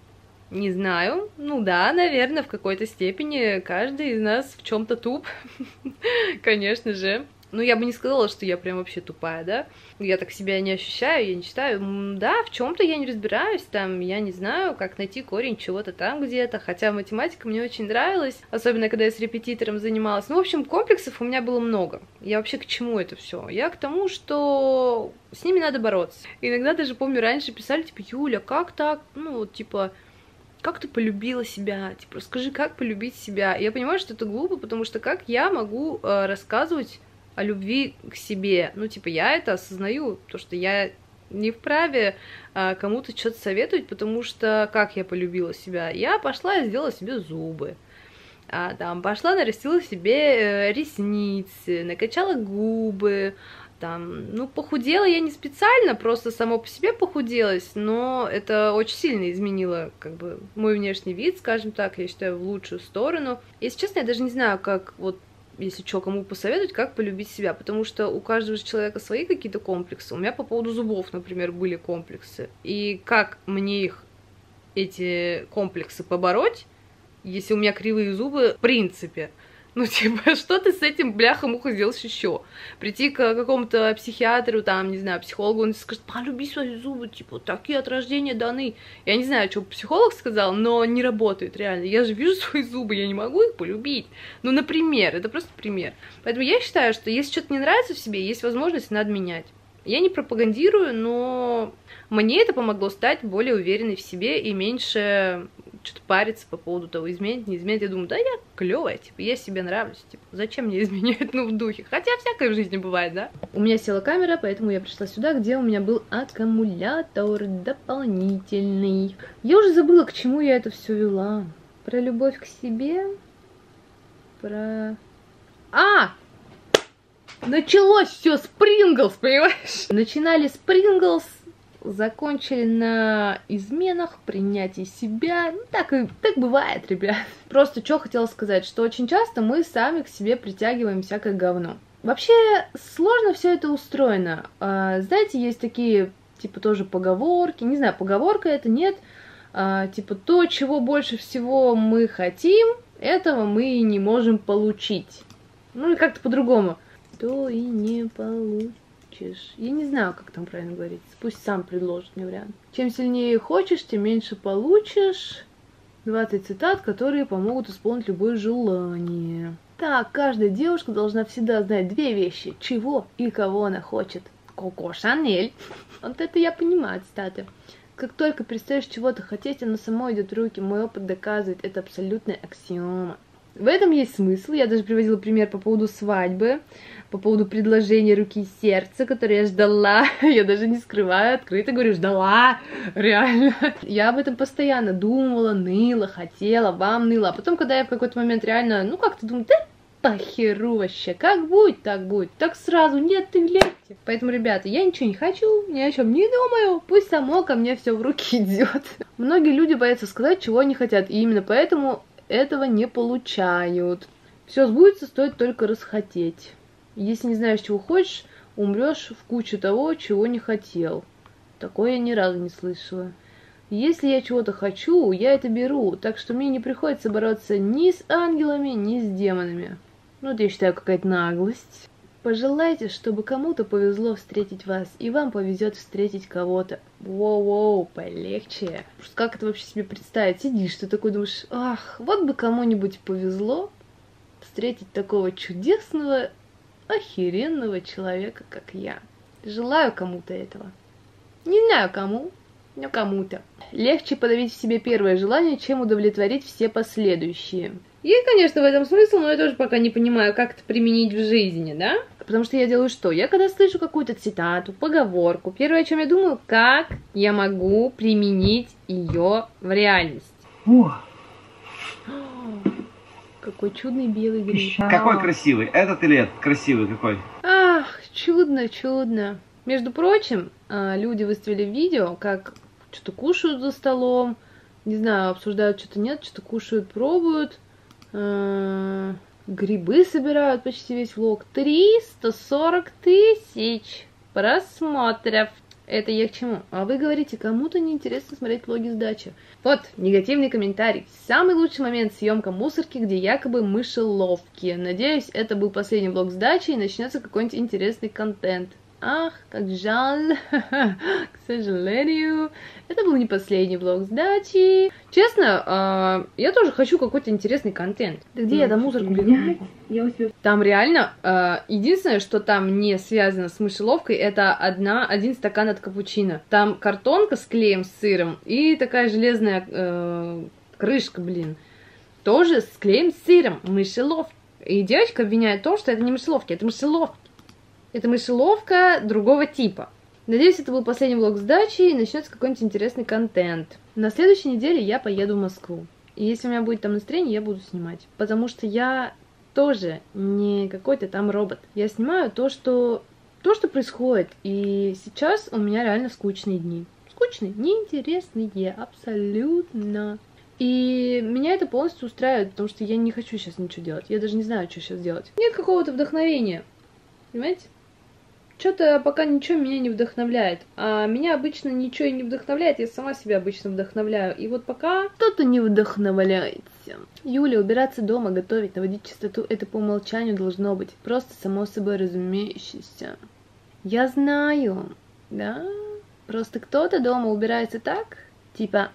не знаю, ну да, наверное, в какой-то степени каждый из нас в чем-то туп, конечно же. Ну, я бы не сказала, что я прям вообще тупая, да? Я так себя не ощущаю, я не считаю. Да, в чем-то я не разбираюсь, там, я не знаю, как найти корень чего-то там где-то. Хотя математика мне очень нравилась, особенно когда я с репетитором занималась. Ну, в общем, комплексов у меня было много. Я вообще к чему это все? Я к тому, что с ними надо бороться. Иногда даже, помню, раньше писали, типа, Юля, как так? Ну, вот, типа, как ты полюбила себя? Типа, расскажи, как полюбить себя. И я понимаю, что это глупо, потому что как я могу рассказывать о любви к себе? Ну, типа, я это осознаю, то, что я не вправе кому-то что-то советовать, потому что как я полюбила себя? Я пошла и сделала себе зубы, там, пошла, нарастила себе ресницы, накачала губы, там, ну, похудела я не специально, просто само по себе похуделась, но это очень сильно изменило, как бы, мой внешний вид, скажем так, я считаю, в лучшую сторону. Если честно, я даже не знаю, как вот, если что, кому посоветовать, как полюбить себя, потому что у каждого человека свои какие-то комплексы. У меня по поводу зубов, например, были комплексы. И как мне их, эти комплексы, побороть, если у меня кривые зубы, в принципе? Ну, типа, что ты с этим, бляха-муха, сделаешь еще? Прийти к какому-то психиатру, там, не знаю, психологу, он скажет, полюби свои зубы, типа, такие от рождения даны. Я не знаю, что психолог сказал, но не работает, реально. Я же вижу свои зубы, я не могу их полюбить. Ну, например, это просто пример. Поэтому я считаю, что если что-то не нравится в себе, есть возможность, надо менять. Я не пропагандирую, но мне это помогло стать более уверенной в себе и меньше что-то париться по поводу того, изменить, не изменить. Я думаю, да, я клевая, типа, я себе нравлюсь, типа, зачем мне изменять, ну, в духе. Хотя всякое в жизни бывает, да? У меня села камера, поэтому я пришла сюда, где у меня был аккумулятор дополнительный. Я уже забыла, к чему я это все вела. Про любовь к себе, про... Началось все с Принглс, понимаешь? Начинали с Принглс, закончили на изменах, принятии себя. Ну, так бывает, ребят. Просто что хотела сказать, что очень часто мы сами к себе притягиваем всякое говно. Вообще сложно все это устроено. Знаете, есть такие, типа, тоже поговорки. Не знаю, поговорка это, нет. Типа, то, чего больше всего мы хотим, этого мы не можем получить. Ну, и как-то по-другому. То и не получишь. Я не знаю, как там правильно говорить. Пусть сам предложит мне вариант. Чем сильнее хочешь, тем меньше получишь. 20 цитат, которые помогут исполнить любое желание. Так, каждая девушка должна всегда знать две вещи, чего и кого она хочет. Коко Шанель. Вот это я понимаю, кстати. Как только перестаешь чего-то хотеть, оно само идет в руки. Мой опыт доказывает, это абсолютная аксиома. В этом есть смысл. Я даже приводила пример по поводу свадьбы, по поводу предложения руки и сердца, которое я ждала. Я даже не скрываю, открыто говорю, ждала. Реально. Я об этом постоянно думала, ныла, хотела, вам ныла. А потом, когда я в какой-то момент реально, ну как-то думаю, да похеру вообще, как будет, так будет. Так сразу, нет, ты глядите. Поэтому, ребята, я ничего не хочу, ни о чем не думаю. Пусть само ко мне все в руки идет. Многие люди боятся сказать, чего они хотят. И именно поэтому этого не получают. Все сбудется, стоит только расхотеть. Если не знаешь, чего хочешь, умрешь в кучу того, чего не хотел. Такое я ни разу не слышала. Если я чего-то хочу, я это беру, так что мне не приходится бороться ни с ангелами, ни с демонами. Ну, это я считаю какая-то наглость. Пожелайте, чтобы кому-то повезло встретить вас, и вам повезет встретить кого-то. Воу-воу, полегче. Как это вообще себе представить? Сидишь, ты такой думаешь, ах, вот бы кому-нибудь повезло встретить такого чудесного, охеренного человека, как я. Желаю кому-то этого. Не знаю кому, но кому-то. Легче подавить в себе первое желание, чем удовлетворить все последующие. Есть, конечно, в этом смысл, но я тоже пока не понимаю, как это применить в жизни, да? Потому что я делаю что? Я когда слышу какую-то цитату, поговорку, первое, о чем я думаю, как я могу применить ее в реальность. Какой чудный белый гриб. Какой красивый? Этот или этот красивый какой? Ах, чудно, чудно. Между прочим, люди выставили видео, как что-то кушают за столом, не знаю, обсуждают что-то нет, что-то кушают, пробуют. Грибы собирают почти весь влог. 340 тысяч просмотров. Это я к чему? А вы говорите, кому-то неинтересно смотреть влоги с дачи. Вот, негативный комментарий. Самый лучший момент — съемка мусорки, где якобы мышеловки. Надеюсь, это был последний влог с дачи и начнется какой-нибудь интересный контент. Ах, как жаль, к сожалению, это был не последний влог с дачи. Честно, я тоже хочу какой-то интересный контент. Да где я там мусорку, блин? Там реально, единственное, что там не связано с мышеловкой, это один стакан от капучино. Там картонка с клеем, с сыром и такая железная крышка, блин, тоже с клеем, с сыром, мышеловка. И девочка обвиняет в том, что это не мышеловки, это мышеловки. Это мышеловка другого типа. Надеюсь, это был последний влог с дачи и начнется какой-нибудь интересный контент. На следующей неделе я поеду в Москву. И если у меня будет там настроение, я буду снимать. Потому что я тоже не какой-то там робот. Я снимаю то, что происходит. И сейчас у меня реально скучные дни. Скучные, неинтересные, абсолютно. И меня это полностью устраивает, потому что я не хочу сейчас ничего делать. Я даже не знаю, что сейчас делать. Нет какого-то вдохновения. Понимаете? Что-то пока ничего меня не вдохновляет. А меня обычно ничего и не вдохновляет, я сама себя обычно вдохновляю. И вот пока кто-то не вдохновляется. Юля, убираться дома, готовить, наводить чистоту — это по умолчанию должно быть. Просто само собой разумеющееся. Я знаю, да? Просто кто-то дома убирается так, типа...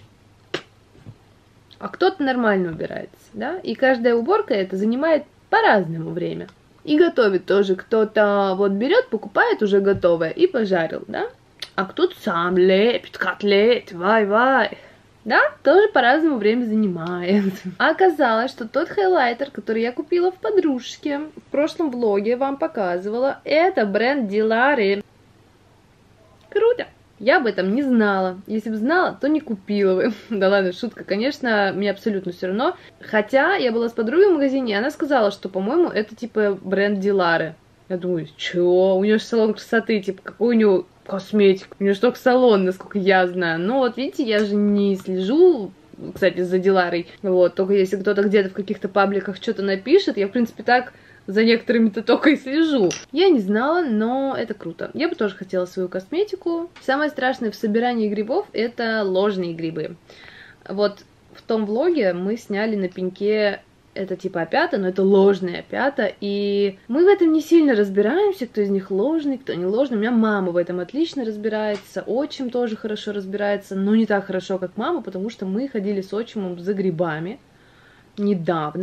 А кто-то нормально убирается, да? И каждая уборка это занимает по-разному время. И готовит тоже. Кто-то вот берет, покупает уже готовое и пожарил, да? А кто-то сам лепит котлет, вай-вай. Да, тоже по-разному время занимает. А оказалось, что тот хайлайтер, который я купила в подружке, в прошлом влоге вам показывала, это бренд Дилары. Круто! Я об этом не знала. Если бы знала, то не купила бы. Да ладно, шутка. Конечно, мне абсолютно все равно. Хотя я была с подругой в магазине, и она сказала, что, по-моему, это типа бренд Дилары. Я думаю, чё? У нее же салон красоты, типа, какой у нее косметика? У нее же только салон, насколько я знаю. Но вот видите, я же не слежу, кстати, за Диларой. Вот, только если кто-то где-то в каких-то пабликах что-то напишет, я, в принципе, так... За некоторыми-то только и слежу. Я не знала, но это круто. Я бы тоже хотела свою косметику. Самое страшное в собирании грибов — это ложные грибы. Вот в том влоге мы сняли на пеньке, это типа опята, но это ложная опята. И мы в этом не сильно разбираемся, кто из них ложный, кто не ложный. У меня мама в этом отлично разбирается. Отчим тоже хорошо разбирается, но не так хорошо, как мама, потому что мы ходили с отчимом за грибами недавно.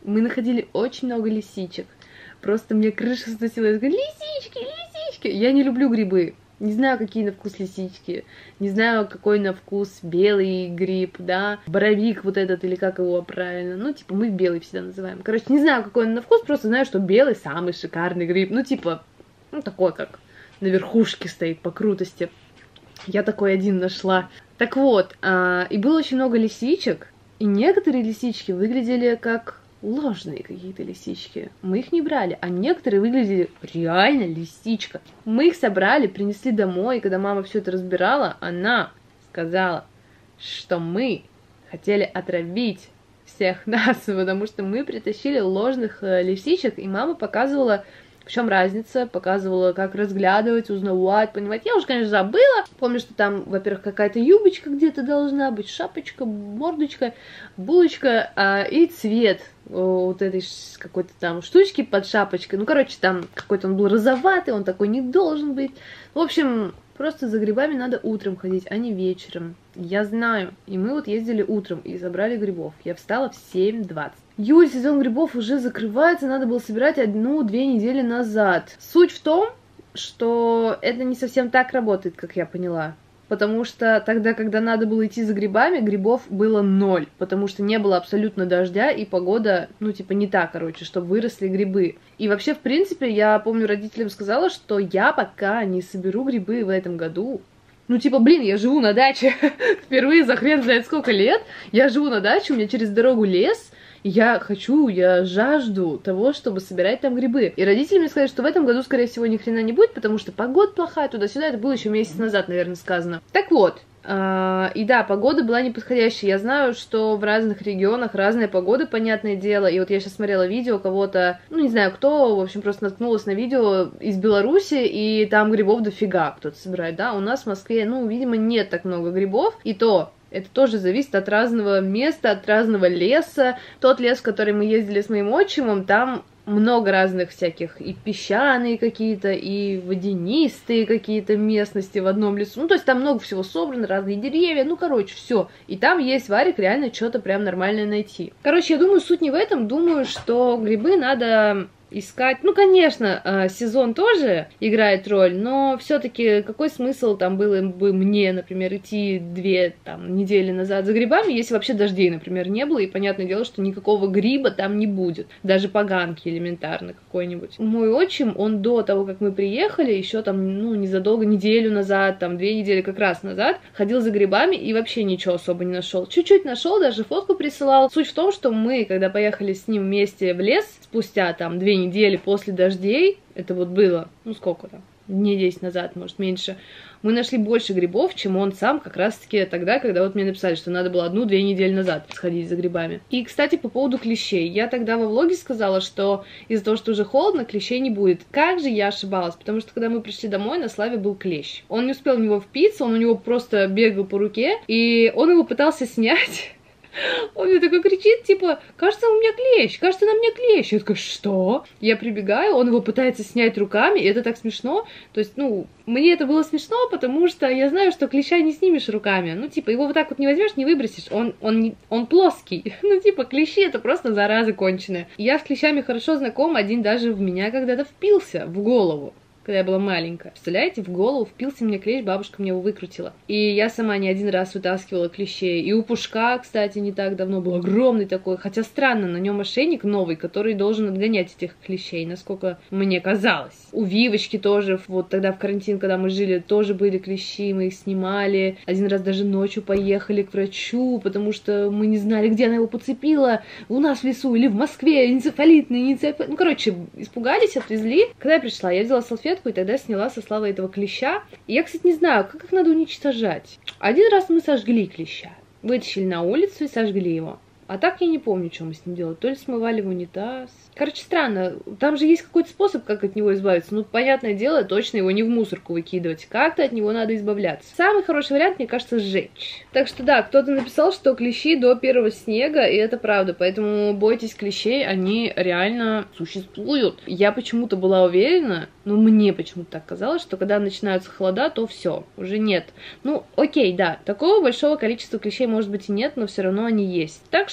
мы находили очень много лисичек. Просто мне крыша сносила. Я говорю, лисички, лисички. Я не люблю грибы. Не знаю, какие на вкус лисички. Не знаю, какой на вкус белый гриб, да. Боровик вот этот, или как его правильно. Ну, типа, мы белый всегда называем. Короче, не знаю, какой он на вкус, просто знаю, что белый самый шикарный гриб. Ну, типа, ну, такой, как на верхушке стоит по крутости. Я такой один нашла. Так вот, и было очень много лисичек. И некоторые лисички выглядели как ложные какие-то лисички. Мы их не брали, а некоторые выглядели реально лисичка. Мы их собрали, принесли домой, и когда мама все это разбирала, она сказала, что мы хотели отравить всех нас, потому что мы притащили ложных лисичек, и мама показывала, в чем разница, показывала, как разглядывать, узнавать, понимать. Я уже, конечно, забыла. Помню, что там, во-первых, какая-то юбочка где-то должна быть, шапочка, мордочка, булочка и цвет вот этой какой-то там штучки под шапочкой. Ну, короче, там какой-то он был розоватый, он такой не должен быть. В общем, просто за грибами надо утром ходить, а не вечером. Я знаю. И мы вот ездили утром и забрали грибов. Я встала в 7:20. Июль, сезон грибов уже закрывается, надо было собирать 1-2 недели назад. Суть в том, что это не совсем так работает, как я поняла. Потому что тогда, когда надо было идти за грибами, грибов было 0. Потому что не было абсолютно дождя, и погода, ну, типа, не та, короче, чтобы выросли грибы. И вообще, в принципе, я помню, родителям сказала, что я пока не соберу грибы в этом году. Ну, типа, блин, я живу на даче впервые за хрен знает сколько лет. Я живу на даче, у меня через дорогу лес. Я жажду того, чтобы собирать там грибы. И родители мне сказали, что в этом году, скорее всего, ни хрена не будет, потому что погода плохая, туда-сюда. Это было еще месяц назад, наверное, сказано. Так вот, и да, погода была неподходящая. Я знаю, что в разных регионах разная погода, понятное дело. И вот я сейчас смотрела видео кого-то, ну, не знаю кто, в общем, просто наткнулась на видео из Беларуси, и там грибов дофига кто-то собирает, да. У нас в Москве, ну, видимо, нет так много грибов, и то... Это тоже зависит от разного места, от разного леса. Тот лес, в который мы ездили с моим отчимом, там много разных всяких и песчаные какие-то, и водянистые какие-то местности в одном лесу. Ну, то есть там много всего собрано, разные деревья, ну, короче, все. И там есть, Варик, реально что-то прям нормальное найти. Короче, я думаю, суть не в этом. Думаю, что грибы надо... искать. Ну, конечно, сезон тоже играет роль, но все-таки какой смысл там было бы мне, например, идти 2 недели назад за грибами, если вообще дождей, например, не было, и понятное дело, что никакого гриба там не будет, даже поганки элементарно какой-нибудь. Мой отчим, он до того, как мы приехали, еще там, ну, незадолго, неделю назад, там, 2 недели как раз назад, ходил за грибами и вообще ничего особо не нашел. Чуть-чуть нашел, даже фотку присылал. Суть в том, что мы, когда поехали с ним вместе в лес, спустя там 2 недели после дождей, это вот было, ну сколько там, дней 10 назад, может меньше, мы нашли больше грибов, чем он сам как раз-таки тогда, когда вот мне написали, что надо было 1-2 недели назад сходить за грибами. И, кстати, по поводу клещей. Я тогда во влоге сказала, что из-за того, что уже холодно, клещей не будет. Как же я ошибалась, потому что когда мы пришли домой, на Славе был клещ. Он не успел в него впиться, он у него просто бегал по руке, и он его пытался снять. Он мне такой кричит, типа, кажется, у меня клещ, кажется, на мне клещ. Я такая, что? Я прибегаю, он его пытается снять руками, и это так смешно. То есть, ну, мне это было смешно, потому что я знаю, что клеща не снимешь руками. Ну, типа, его вот так вот не возьмешь, не выбросишь, он плоский. Ну, типа, клещи это просто зараза конченая. Я с клещами хорошо знакома, один даже в меня когда-то впился в голову, когда я была маленькая. Представляете, в голову впился мне клещ, бабушка мне его выкрутила. И я сама не один раз вытаскивала клещей. И у Пушка, кстати, не так давно был огромный такой. Хотя странно, на нем ошейник новый, который должен отгонять этих клещей, насколько мне казалось. У Вивочки тоже, вот тогда в карантин, когда мы жили, тоже были клещи, мы их снимали. Один раз даже ночью поехали к врачу, потому что мы не знали, где она его подцепила. У нас в лесу или в Москве, энцефалитный. Ну, короче, испугались, отвезли. Когда я пришла, я взяла салфетку, и тогда сняла со Славы этого клеща. И я, кстати, не знаю, как их надо уничтожать. Один раз мы сожгли клеща. Вытащили на улицу и сожгли его. А так я не помню, что мы с ним делали. То ли смывали в унитаз. Короче, странно. Там же есть какой-то способ, как от него избавиться. Ну, понятное дело, точно его не в мусорку выкидывать. Как-то от него надо избавляться. Самый хороший вариант, мне кажется, сжечь. Так что да, кто-то написал, что клещи до первого снега, и это правда. Поэтому бойтесь клещей, они реально существуют. Я почему-то была уверена, ну, мне почему-то так казалось, что когда начинаются холода, то все, уже нет. Ну, окей, да, такого большого количества клещей, может быть, и нет, но все равно они есть. Так что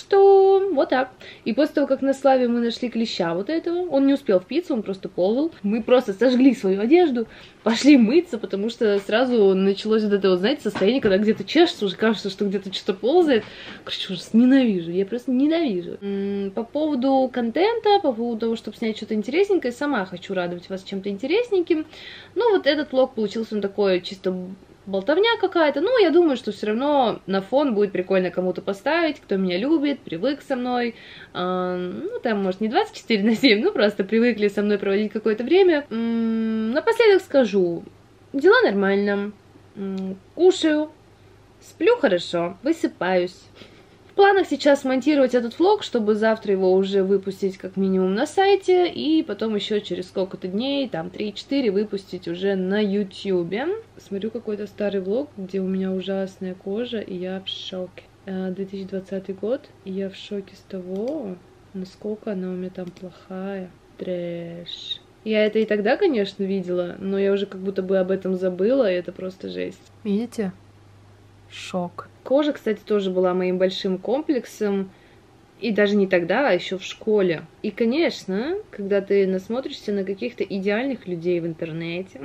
что вот так. И после того, как на Славе мы нашли клеща вот этого, он не успел впиться, он просто ползал. Мы просто сожгли свою одежду, пошли мыться, потому что сразу началось вот это, вот, знаете, состояние, когда где-то чешется, уже кажется, что где-то что-то ползает. Короче, ужас, ненавижу, я просто ненавижу. По поводу контента, по поводу того, чтобы снять что-то интересненькое, сама хочу радовать вас чем-то интересненьким. Ну, вот этот влог получился он такой чисто болтовня какая-то, но я думаю, что все равно на фон будет прикольно кому-то поставить, кто меня любит, привык со мной, ну, там, может, не 24/7, ну, просто привыкли со мной проводить какое-то время. Напоследок скажу, дела нормально, кушаю, сплю хорошо, высыпаюсь. В планах сейчас монтировать этот влог, чтобы завтра его уже выпустить как минимум на сайте, и потом еще через сколько-то дней, там 3-4, выпустить уже на YouTube. Смотрю какой-то старый влог, где у меня ужасная кожа, и я в шоке. 2020 год, и я в шоке с того, насколько она у меня там плохая. Трэш. Я это и тогда, конечно, видела, но я уже как будто бы об этом забыла, и это просто жесть. Видите? Шок. Кожа, кстати, тоже была моим большим комплексом, и даже не тогда, а еще в школе. И, конечно, когда ты насмотришься на каких-то идеальных людей в интернете,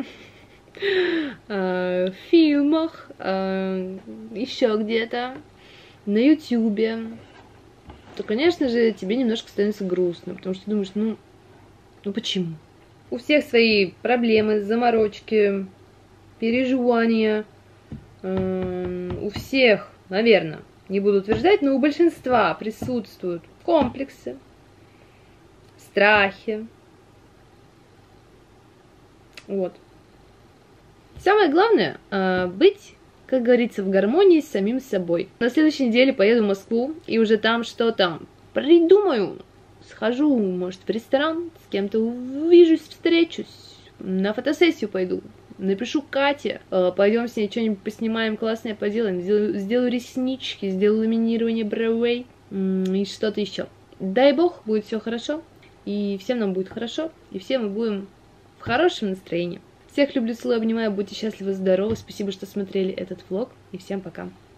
в фильмах, еще где-то, на Ютубе, то, конечно же, тебе немножко становится грустно, потому что ты думаешь, ну почему? У всех свои проблемы, заморочки, переживания. У всех, наверное, не буду утверждать, но у большинства присутствуют комплексы, страхи. Вот. Самое главное быть, как говорится, в гармонии с самим собой. На следующей неделе поеду в Москву и уже там что-то придумаю. Схожу, может, в ресторан, с кем-то увижусь, встречусь, на фотосессию пойду. Напишу Кате, пойдем с ней что-нибудь поснимаем классное, поделаем, сделаю реснички, сделаю ламинирование бровей и что-то еще. Дай бог, будет все хорошо, и всем нам будет хорошо, и все мы будем в хорошем настроении. Всех люблю, целую, обнимаю, будьте счастливы, здоровы, спасибо, что смотрели этот влог, и всем пока.